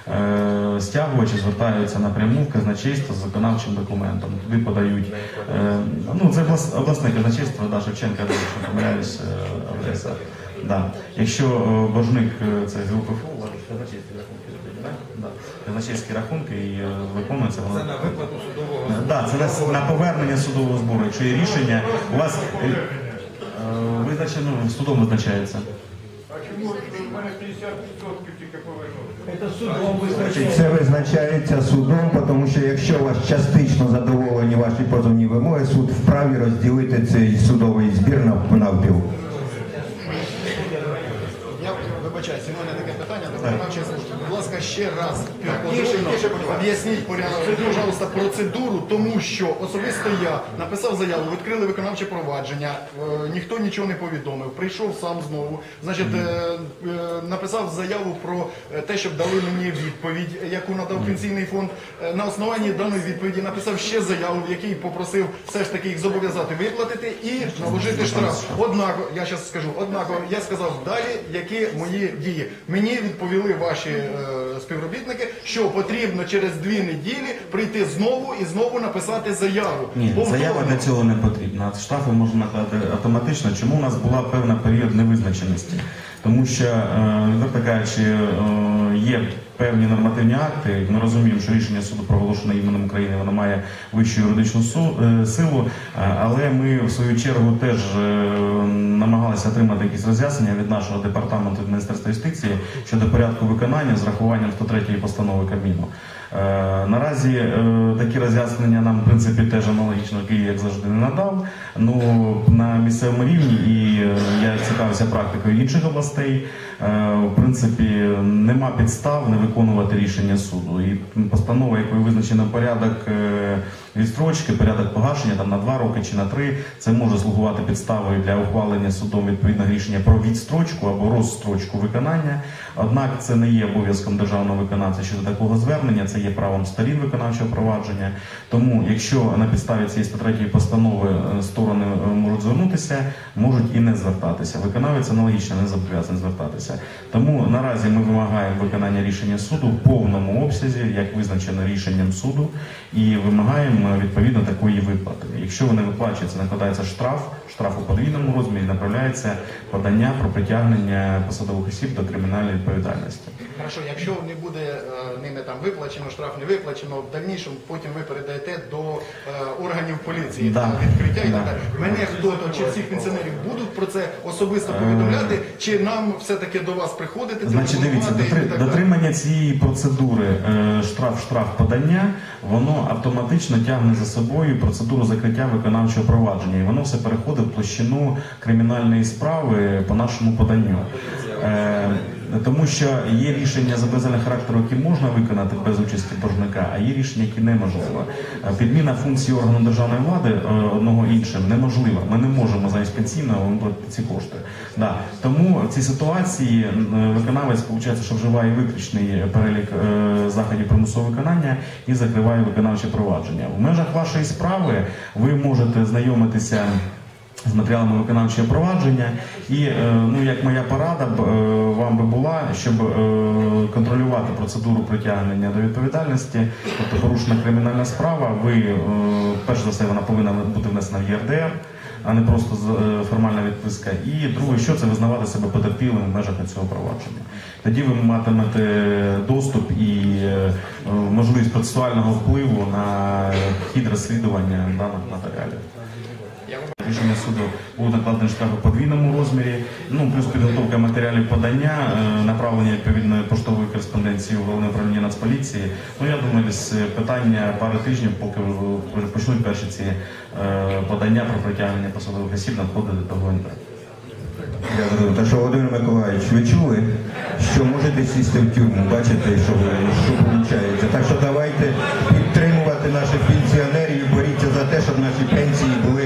стягувачі звертаються напряму в казначейство з виконавчим документом. Туди подають, ну це обласне казначейство, да, Шевченка, якщо помиляюсь, адреса. Да. Якщо боржник це з УПФУ, казначейські рахунки, да? казначейські рахунки і виконується воно. Це на виплату судового збору? Так, да, це на повернення судового збору. Якщо є рішення, у вас визначено, судом визначається. А чому в мене п'ятдесят відсотків тільки повернули. Це визначається судом, тому що якщо вас частично задоволені ваші позовні вимоги, суд вправі розділити цей судовий збір навпіл. Я вибачаюсь, у мене таке питання до виконавчої служби. Будь ласка, ще раз підходжено об'ясніть, пожалуйста, процедуру, тому що особисто я написав заяву, відкрили виконавче провадження, е, ніхто нічого не повідомив, прийшов сам знову, значить, е, е, написав заяву про те, щоб дали мені відповідь, яку надав пенсійний фонд. Е, на основанні даної відповіді написав ще заяву, в якій попросив все ж таки їх зобов'язати виплатити і наложити штраф. Однако, я зараз скажу, однако, я сказав далі, які мої дії. Мені відповіли ваші е, співробітники, що потрібно через дві неділі прийти знову і знову написати заяву. Ні, Повторно. заява для цього не потрібна. Штрафи можна накладати автоматично. Чому у нас була певна період невизначеності? Тому що, відверто кажучи, є певні нормативні акти, ми розуміємо, що рішення суду проголошене іменем України, воно має вищу юридичну силу, але ми в свою чергу теж намагалися отримати якісь роз'яснення від нашого департаменту від Міністерства юстиції щодо порядку виконання з рахуванням сто третьої постанови Кабміну. Наразі такі роз'яснення нам, в принципі, теж аналогічно Київ, як завжди, не надав. Ну, на місцевому рівні, і я цікавився практикою інших областей, в принципі, нема підстав не виконувати рішення суду. І постанова, якою визначено порядок відстрочки, порядок погашення там, на два роки чи на три, це може слугувати підставою для ухвалення судом відповідного рішення про відстрочку або розстрочку виконання. Однак це не є обов'язком державного виконавця щодо такого звернення, це є правом сторін виконавчого провадження. Тому, якщо на підставі цієї сто третьої постанови сторони можуть звернутися, можуть і не звертатися. Виконавець аналогічно не зобов'язаний звертатися. Тому наразі ми вимагаємо виконання рішення суду в повному обсязі, як визначено рішенням суду, і вимагаємо відповідно такої виплати. Якщо вони виплачуються, накладається штраф, штраф у подвійному розмірі, направляється подання про притягнення посадових осіб до кримінальної відповідальності. Хорошо, якщо не буде е, ними там виплачено, штраф не виплачено, в дальнішому потім ви передаєте до е, органів поліції Да. на відкриття і Да. так далі. Мене хто-то чи всіх пенсіонерів будуть про це особисто повідомляти, чи нам все-таки до вас приходити, Значить, дивіться, телефонувати і дотри- так далі? дотримання цієї процедури е, штраф-штраф подання, воно автоматично тягне за собою процедуру закриття виконавчого провадження. І воно все переходить в площину кримінальної справи по нашому поданню. Е, Тому що є рішення зобов'язального характеру, які можна виконати без участі боржника, а є рішення, які неможливо. Підміна функцій органу державної влади одного іншим неможлива. Ми не можемо замість пенсійного виплатити ці кошти. Да. Тому в цій ситуації виконавець, виходить, що вживає виключний перелік заходів примусового виконання і закриває виконавче провадження. В межах вашої справи ви можете знайомитися з матеріалами виконавчого провадження, і ну, як моя порада вам би була, щоб контролювати процедуру притягнення до відповідальності, тобто порушена кримінальна справа, ви, перш за все, вона повинна бути внесена в Є Р Д Р, а не просто формальна відписка. І друге, що це визнавати себе потерпілим в межах цього провадження. Тоді ви матимете доступ і можливість процесуального впливу на хід розслідування даних матеріалів. Рішення суду будуть накладені штрафи в подвійному розмірі, ну, плюс підготовка матеріалів подання, направлення відповідної поштової кореспонденції у Головне управління Нацполіції. Ну, я думаю, десь питання пари тижнів, поки почнуть перші ці подання про притягнення посадових осіб надходити до Г У Н П. Дякую. Так що, Володимир Миколаївич, ви чули, що можете сісти в тюрму, бачите, що, що виходить. Так що давайте підтримувати наших пенсіонерів і боріться за те, щоб наші пенсії були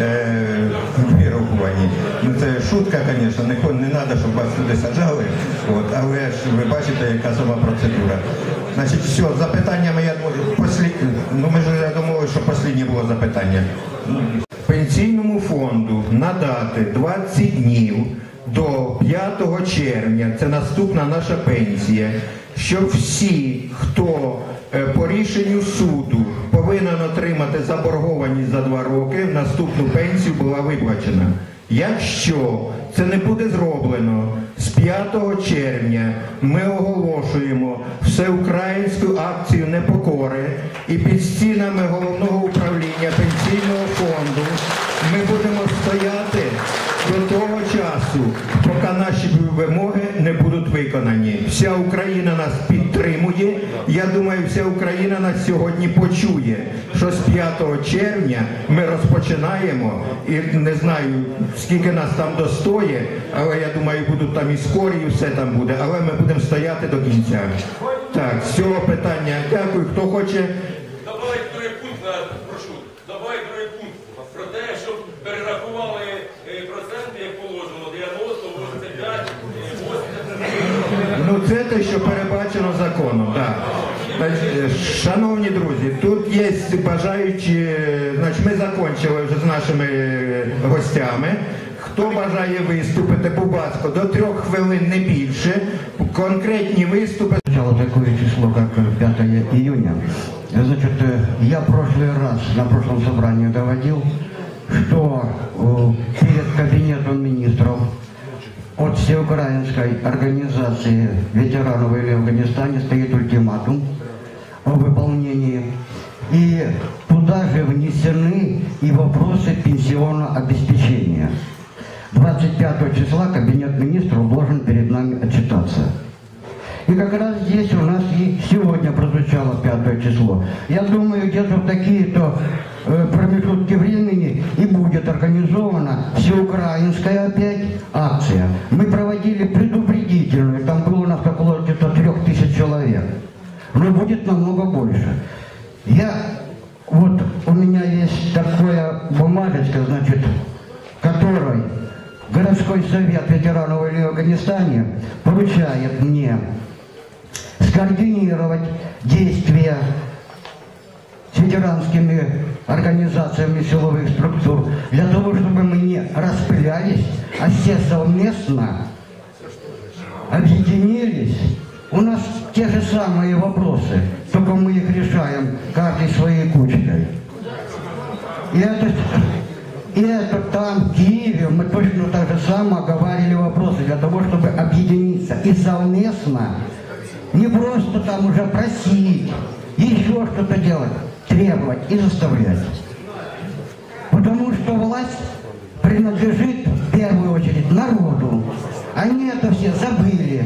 е, вираховані. Ну, це шутка, звісно, не, не треба, щоб вас туди саджали, от, але ж ви бачите, яка сама процедура. Значить, все, запитаннями, я думаю, послід... ну, ми ж я думали, що останнє було запитання. Пенсійному фонду надати двадцять днів до п'ятого червня, це наступна наша пенсія, щоб всі, хто по рішенню суду повинен отримати заборгованість за два роки, наступну пенсію була виплачена. Якщо це не буде зроблено, з п'ятого червня ми оголошуємо всеукраїнську акцію непокори і під стінами Головного управління Пенсійного фонду ми будемо стояти до того часу, поки наші вимоги не будуть виконані. виконані. Вся Україна нас підтримує. Я думаю, вся Україна нас сьогодні почує, що з п'ятого червня ми розпочинаємо, і не знаю, скільки нас там достоє, але я думаю, будуть там і скорі, і все там буде, але ми будемо стояти до кінця. Так, з цього питання дякую. Хто хоче? Добавить другий пункт, прошу, добавить другий пункт про те, щоб перерахували проценти, як положено, дев'яносто, вісімдесят п'ять, вісімдесят. Ну це те, що передбачено законом, так. Шановні друзі, тут є бажаючі, значить ми закінчили вже з нашими гостями. Хто бажає виступити, будь ласка, до трьох хвилин, не більше, конкретні виступи. Сначала такое число, как пятое июня. Значит, я в прошлый раз, на прошлом собрании доводил, что перед кабинетом министров от Всеукраинской организации ветеранов войны в Афганистане стоит ультиматум о выполнении. И туда же внесены и вопросы пенсионного обеспечения. двадцать пятого числа кабинет министров должен перед нами отчитаться. И как раз здесь у нас и сегодня прозвучало пятое число. Я думаю, где-то в такие-то э, промежутки времени и будет организована всеукраинская опять акция. Мы проводили предупредительную, там было у нас около где-то трех тысяч человек. Но будет намного больше. Я, вот у меня есть такая бумажечка, значит, которой городской совет ветеранов войны в Афганистане поручает мне скоординировать действия с ветеранскими организациями силовых структур для того, чтобы мы не распылялись, а все совместно объединились. У нас те же самые вопросы, только мы их решаем каждый своей кучкой. И это, и это там, в Киеве, мы точно так же само оговаривали вопросы для того, чтобы объединиться и совместно, не просто там уже просить, еще что-то делать, требовать и заставлять. Потому что власть принадлежит в первую очередь народу. Они это все забыли.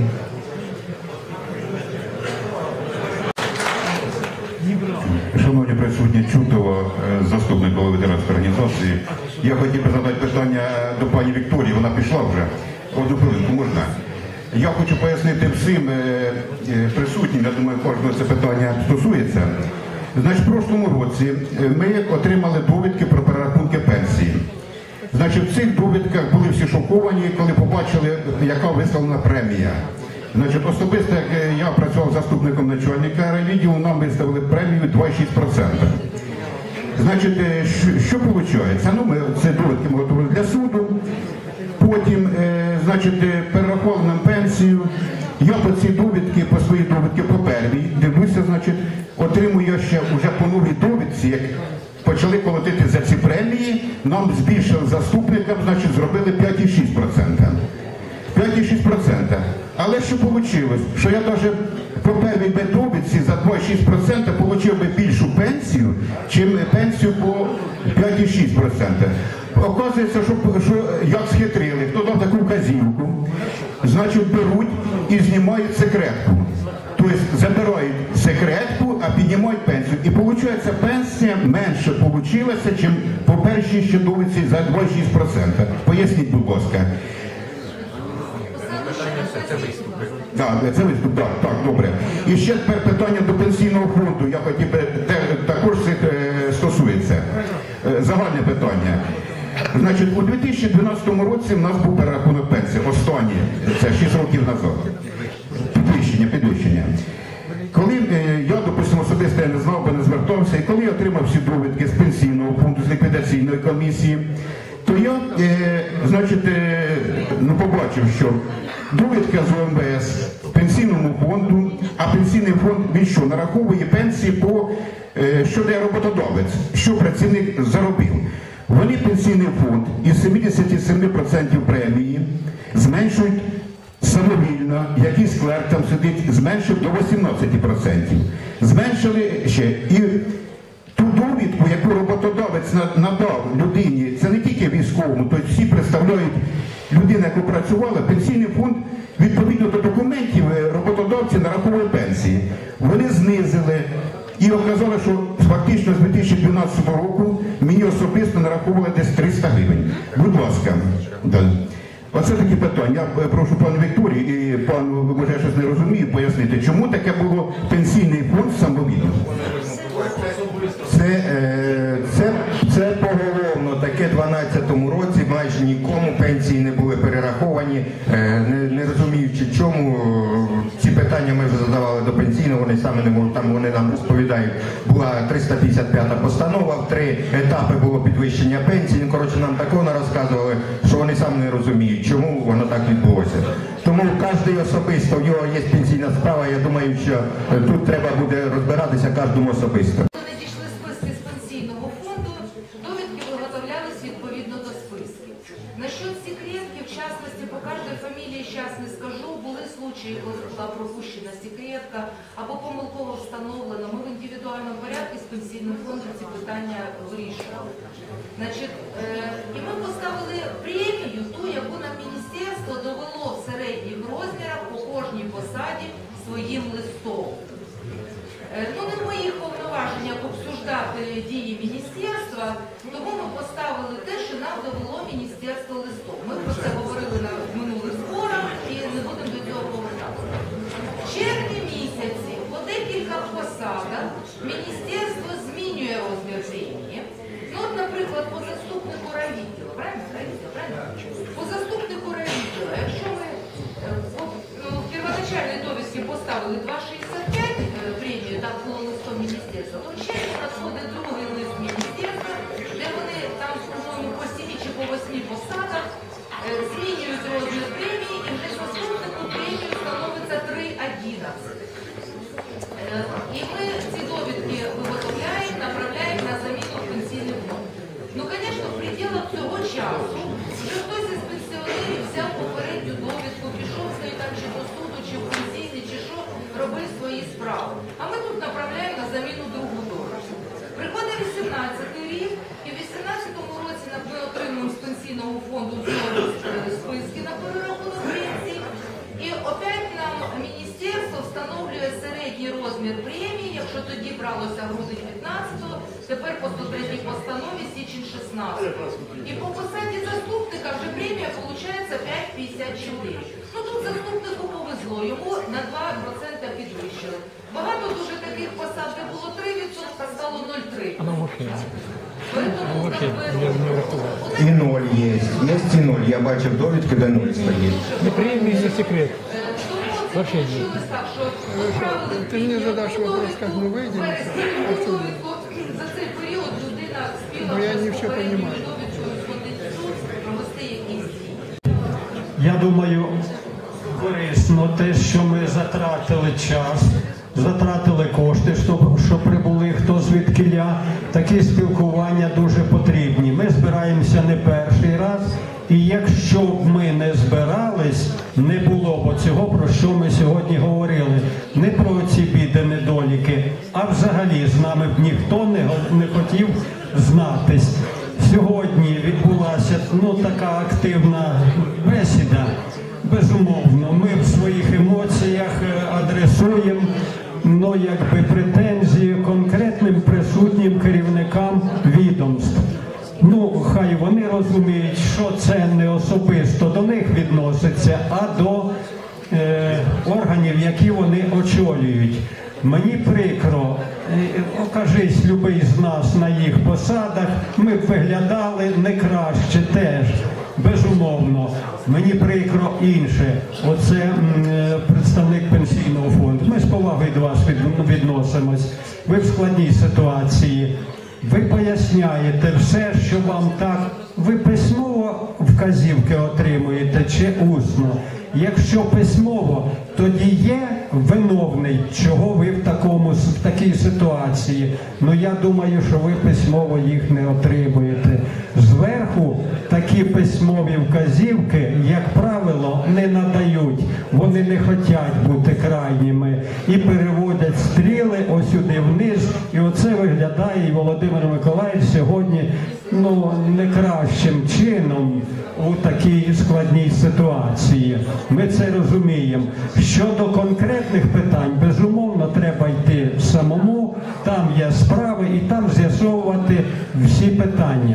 Шановні присутні, Чутова, заступник голови ветеранської організації. Я хотів би задати питання до пані Вікторії, вона пішла вже. Одну хвилинку, можна? Я хочу пояснити всім присутнім, я думаю, кожного це питання стосується. Значить, в прошлому році ми отримали довідки про перерахунки пенсії. Значить, в цих довідках були всі шоковані, коли побачили, яка виставлена премія. Значить, особисто, як я працював заступником начальника райвідділу, нам виставили премію два цілих шість десятих відсотка. Значить, що виходить? Ну, ми це довідки ми готували для суду. Потім, е, значить, перерахували нам пенсію. Я по цій довідки, по своїй довідки по первій, дивлюся, значить, отримую я ще вже по новій довідці, як почали колотити за ці премії, нам збільшили заступникам, значить, зробили п'ять цілих шість десятих відсотка. п'ять цілих шість десятих відсотка. Але що вийшло? Що я навіть по первій довідці за два цілих шість десятих відсотка отримав би більшу пенсію, чим пенсію по п'ять цілих шість десятих відсотка. Оказується, що, що як схитрили, хто дав таку вказівку, значить беруть і знімають секретку. Тобто забирають секретку, а піднімають пенсію. І виходить, пенсія менше вийшла, ніж по першій ще довідці за два цілих шість десятих відсотка. Поясніть, будь ласка. Це виступ. Так, це виступ, так, так, добре. І ще тепер питання до пенсійного фонду, я хотів би, також цих стосується. Загальне питання. Значить, у дві тисячі дванадцятому році в нас був перерахунок пенсії, останній, це шість років назад. Підвищення, підвищення. Коли я, допустимо, особисто я не знав, би не звертався, і коли я отримав всі довідки з пенсійного фонду, з ліквідаційної комісії, то я, е, значить, е, ну, побачив, що довідка з О М В С пенсійному фонду, а пенсійний фонд, він що, нараховує пенсії по, е, що де роботодавець, що працівник заробив. Вони пенсійний фонд із сімдесят сім відсотків премії зменшують самовільно, якийсь клерк там сидить, зменшив до вісімнадцять відсотків. Зменшили ще і ту довідку, яку роботодавець надав людині, це не тільки військовому, тобто всі представляють людину, яку працювала, пенсійний фонд відповідно до документів роботодавці нараховували пенсії. Вони знизили і оказали, що фактично з дві тисячі дванадцятого року мені особисто нараховували десь триста гривень. Будь ласка. Да. Оце такі питання. Я прошу пану Вікторію і пану, може я щось не розумію, пояснити, чому таке було пенсійний фонд самовільно? Це, е, це, це поголовно, таке в дванадцятому році майже нікому пенсії не були перераховані, е, не, не розуміючи чому. Ці питання ми вже задавали до пенсійного, вони саме не можуть, там вони нам розповідають. Була триста п'ятдесят п'ята постанова, в три етапи було підвищення пенсії. Ну, коротше, нам такого розказували, що вони самі не розуміють, чому воно так відбулося. Тому кожен особисто, в нього є пенсійна справа, я думаю, що тут треба буде розбиратися кожному особисто. Надійшли списки з пенсійного фонду, довідки виготовлялись відповідно до списків. Насчет секретки, в частності, по кожній фамілії, зараз не скажу, були случаї, коли була пропущена секретка або помилково встановлено. Ми в індивідуальному порядку з пенсійним фондом ці питання вирішували. Значить, е, і ми поставили премію, ту, яку нам міністерство довело в середніх розмірах по кожній посаді своїм листом. Ну, не в моїх повноваженнях обсуждати дії міністерства, тому ми поставили те, що нам довело міністерство листом. Ми про це говорили на минулих зборах і не будемо до цього повертатися. В червні місяці по декілька посадах міністерство змінює розмір премії. Ну, от, наприклад, по заступнику райвідділу, правильно? Правильно? По заступнику райвідділу, якщо ми ну, в первоначальній довідці поставили два шістдесят п'ять премію, так було листом міністерства, то в червні надходить другий лист міністерства, де вони там, по-моєму, по сімі чи по восьмі посадах змінюють розмір премії, і вже заступнику премію становиться три одинадцять. І ми ці довідки виготовляємо, направляємо на заміну в пенсійний фонд. Ну, звісно, в пределах цього часу вже хтось із пенсіонерів взяв попередню довідку, пішов з нею там чи до суду, чи в пенсійний, чи що, робив свої справи. А ми тут направляємо на заміну другу довідку. Приходить вісімнадцятий рік, і в вісімнадцятому році ми отримуємо з пенсійного фонду знову списки на перерахунок пенсії. І опять нам міністерство встановлює середній розмір премії, якщо тоді бралося грудень п'ятнадцятого, тепер по сто третій постанові січень шістнадцятого. І по посаді заступника вже премія виходить п'ять п'ятдесят чотири. Ну тут заступнику повезло, йому на два відсотки підвищили. Багато дуже таких посад, де було три відсотки, стало нуль цілих три відсотки. І ноль є. Є і ноль. Я бачив довідки, де нуль стоїть. Не премии, не секрет. Вообще нет. Ты мне задашь вопрос, как мы выйдем отсюда. За цей період людина спіла, но я не все понимаю. Я думаю, корисно те, що ми затратили час, затратили кошти, щоб, що прибули хто звідкиля. Такі спілкування дуже потрібні. Ми збираємося не перший раз. І якщо б ми не збирались, не було б цього, про що ми сьогодні говорили. Не про ці біди, недоліки, а взагалі з нами б ніхто не, не хотів знатись. Сьогодні відбулася ну, така активна бесіда. Безумовно, ми в своїх емоціях адресуємо ну, якби, претензії конкретним присутнім керівникам відомств. Ну, хай вони розуміють, що це не особисто до них відноситься, а до е, органів, які вони очолюють. Мені прикро, окажись любий з нас на їх посадах, ми б виглядали не краще теж, безумовно. Мені прикро інше, оце е, представник пенсійного фонду. Ми з повагою до вас від, відносимось, ви в складній ситуації. Ви поясняєте все, що вам так, ви письмово вказівки отримуєте чи усно. Якщо письмово, тоді є виновний, чого ви в, такому, в такій ситуації. Ну я думаю, що ви письмово їх не отримуєте. Зверху такі такі письмові вказівки, як правило, не надають. Вони не хочуть бути крайніми і переводять стріли ось сюди вниз. І оце виглядає, і Володимир Миколаївич сьогодні ну, не кращим чином у такій складній ситуації. Ми це розуміємо. Щодо конкретних питань, безумовно, треба йти самому, там є справи і там з'ясовувати всі питання.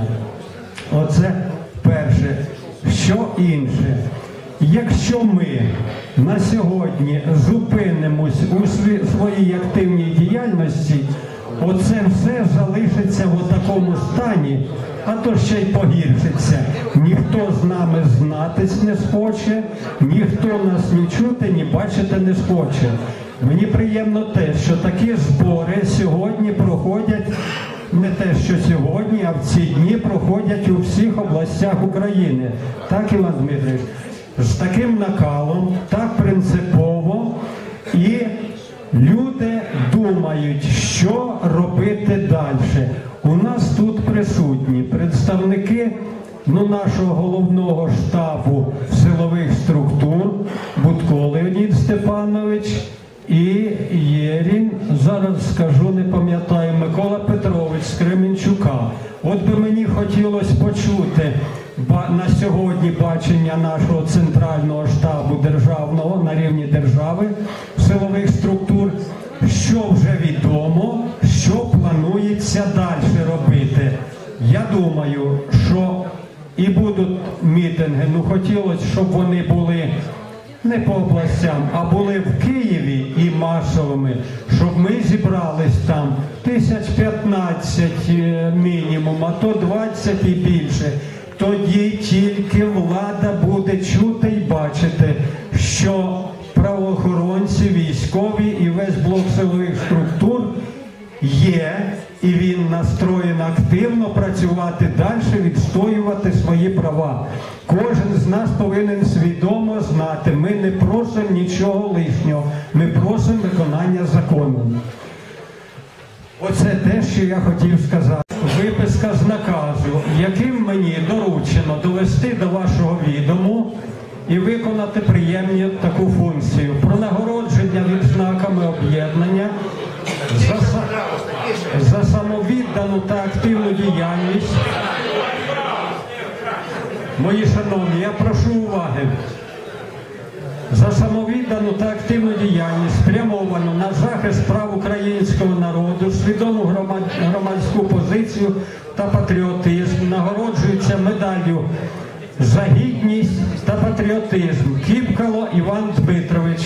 Оце перше. Що інше? Якщо ми на сьогодні зупинимось у своїй активній діяльності, оце все залишиться в такому стані, а то ще й погіршиться. Ніхто з нами знатись не схоче, ніхто нас ні чути, ні бачити не схоче. Мені приємно те, що такі збори сьогодні проходять, не те, що сьогодні, а в ці дні проходять у всіх областях України. Так, Іван Дмитрович? З таким накалом, так принципово, і люди думають, що робити далі. У нас тут присутні представники ну, нашого головного штабу силових структур, Будко Леонід Степанович і Єрін, зараз скажу, не пам'ятаю, Микола Петрович з Кременчука. От би мені хотілося почути на сьогодні бачення нашого центрального штабу державного на рівні держави, силових структур, що вже відомо, що планується далі робити. Я думаю, що і будуть мітинги, ну хотілося, щоб вони були не по областям, а були в Києві і масовими, щоб ми зібрались там тисяч п'ятнадцять мінімум, а то двадцять і більше. Тоді тільки влада буде чути і бачити, що правоохоронці, військові і весь блок силових структур є, і він настроєн активно працювати далі, відстоювати свої права. Кожен з нас повинен свідомо знати, ми не просимо нічого лишнього, ми просимо виконання закону. Оце те, що я хотів сказати. Виписка з наказу, яким мені доручено довести до вашого відому і виконати приємну таку функцію. Про нагородження відзнаками об'єднання за, за самовіддану та активну діяльність. Мої шановні, я прошу уваги. За самовіддану та активну діяльність, спрямовану на захист прав українського народу, свідому громадську позицію та патріотизм, нагороджується медаллю за гідність та патріотизм Кіпкало Іван Дмитрович.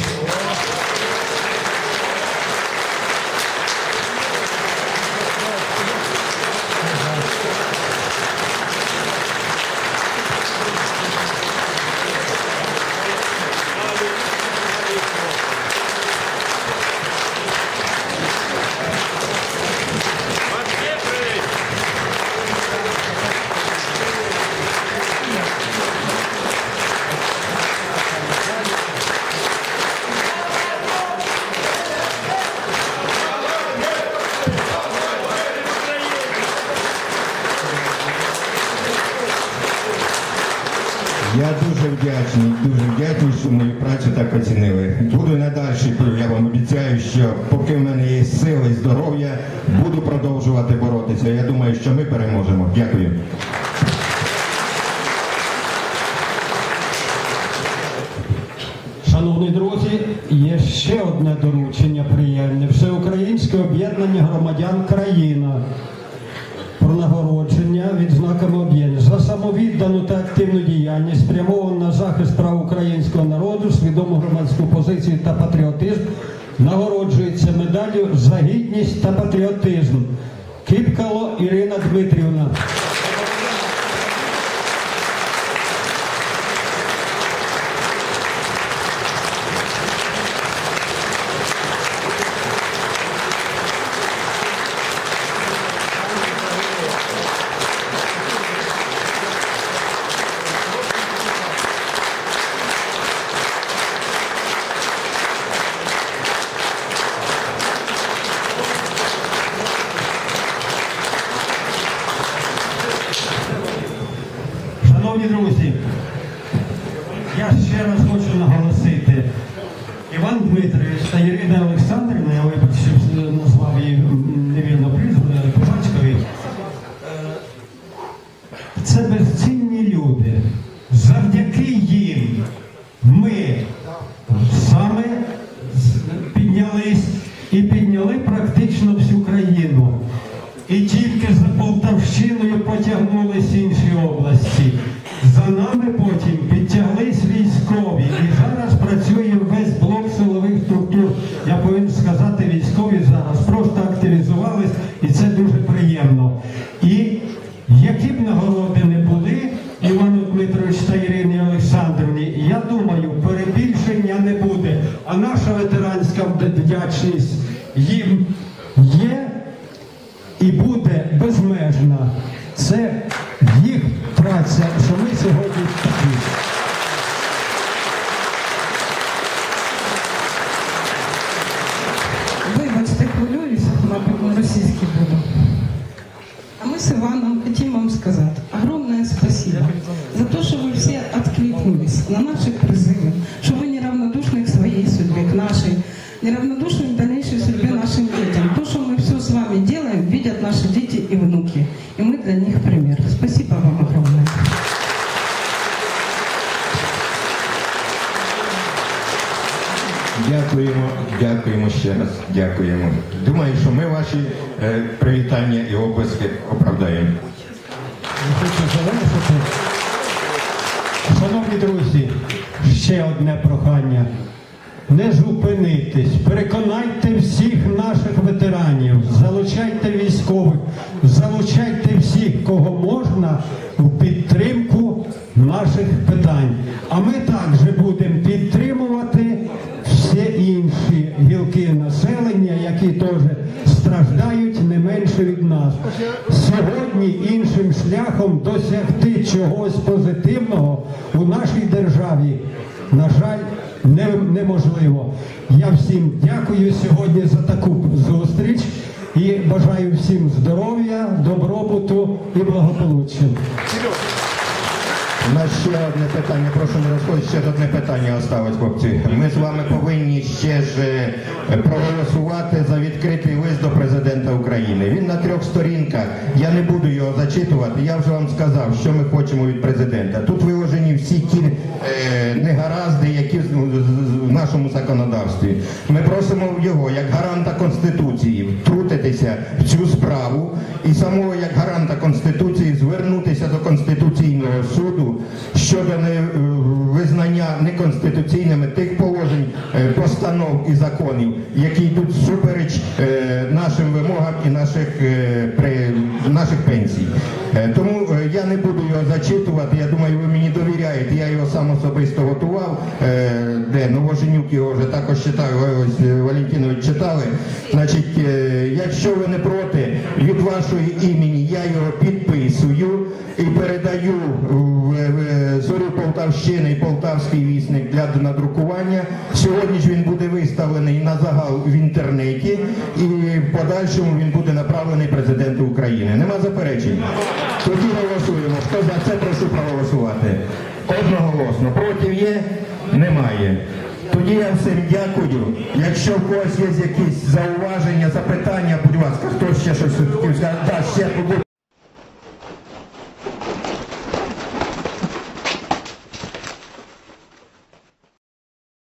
Я дуже вдячний, дуже вдячний, що мою працю так оцінили. Буду надалі, я вам обіцяю, що поки в мене є сили і здоров'я, буду продовжувати боротися. Я думаю, що ми переможемо. Дякую. Шановні друзі, є ще одне доручення приємне. Всеукраїнське об'єднання громадян «Країна». Про нагородження відзнаками об'єднання за самовіддану та активну діяльність, спрямовану на захист прав українського народу, свідому громадську позицію та патріотизм, нагороджується медаллю за гідність та патріотизм Кіпкало Ірина Дмитрівна. Шановні друзі, я ще раз хочу наголосити, Іван Дмитрович та Ірина Олександрівна, я вибачте, що назвав її невірно прізвище, але по батькові, це безцінні люди. Завдяки їм ми саме піднялись і підняли практично всю країну. І тільки за Полтавщиною потягнулись інші області. За нами потім підтяглись військові. І зараз працює весь блок силових структур. Я повинен сказати, військові зараз просто активізувались, і це дуже приємно. І які б нагороди не були, Івану Дмитрович та Ірині Олександрівні, я думаю, перебільшення не буде. А наша ветеранська вдячність їм є і буде безмежна. Це їх праця, що ми сьогодні такі. Вибачте, хвилююсь, мабуть, на російській буду. А мы с Иваном хотим вам сказать огромное спасибо за то, что вы все откликнулись на наши призывы, что вы неравнодушны к своей судьбе, к нашей, неравнодушны к дальнейшей судьбе нашим детям. То, что мы все с вами делаем, видят наши дети и внуки. И мы для них пример. Спасибо вам огромное. Дякуємо, дякуємо ще раз, дякуємо. Думаю, що ми ваші е, привітання і обласки оправдаємо. Хочу завершити. Шановні друзі, ще одне прохання. Не зупинитись, переконайте всіх наших ветеранів, залучайте військових, залучайте всіх, кого можна, в підтримку наших питань. А ми також будемо підтримувати всі інші гілки населення, які теж страждають не менше від нас. Сьогодні іншим шляхом досягти чогось позитивного у нашій державі, на жаль, не, неможливо. Я всім дякую сьогодні за таку зустріч і бажаю всім здоров'я, добробуту і благополуччя. У нас ще одне питання, прошу не розходити, ще одне питання оставить, хлопці. Ми з вами повинні ще ж проголосувати за відкритий лист до президента України. Він на трьох сторінках, я не буду його зачитувати, я вже вам сказав, що ми хочемо від президента. Тут виложені всі ті е, негаразди, які в нашому законодавстві. Ми просимо його, як гаранта Конституції, втрутитися в цю справу і самого, як гаранта Конституції, звернутися до Конституційного суду щодо визнання неконституційними тих положень, постанов і законів, які йдуть всупереч нашим вимогам і наших, наших пенсій. Тому я не буду його зачитувати, я думаю, ви мені довіряєте, я його сам особисто готував, де Новоженюк його вже також читав, ось Валентинович читали. Значить, якщо ви не проти, від вашої імені я його підписую і передаю в Зорю Полтавщини і Полтавський вісник для надрукування. Сьогодні ж він буде виставлений на загал в інтернеті і в подальшому він буде направлений президенту України. Нема заперечень? Тоді голосуємо. Хто за це, прошу проголосувати. Одноголосно. Проти є? Немає. Тоді я всім дякую. Якщо в когось є якісь зауваження, запитання, будь ласка, хто ще щось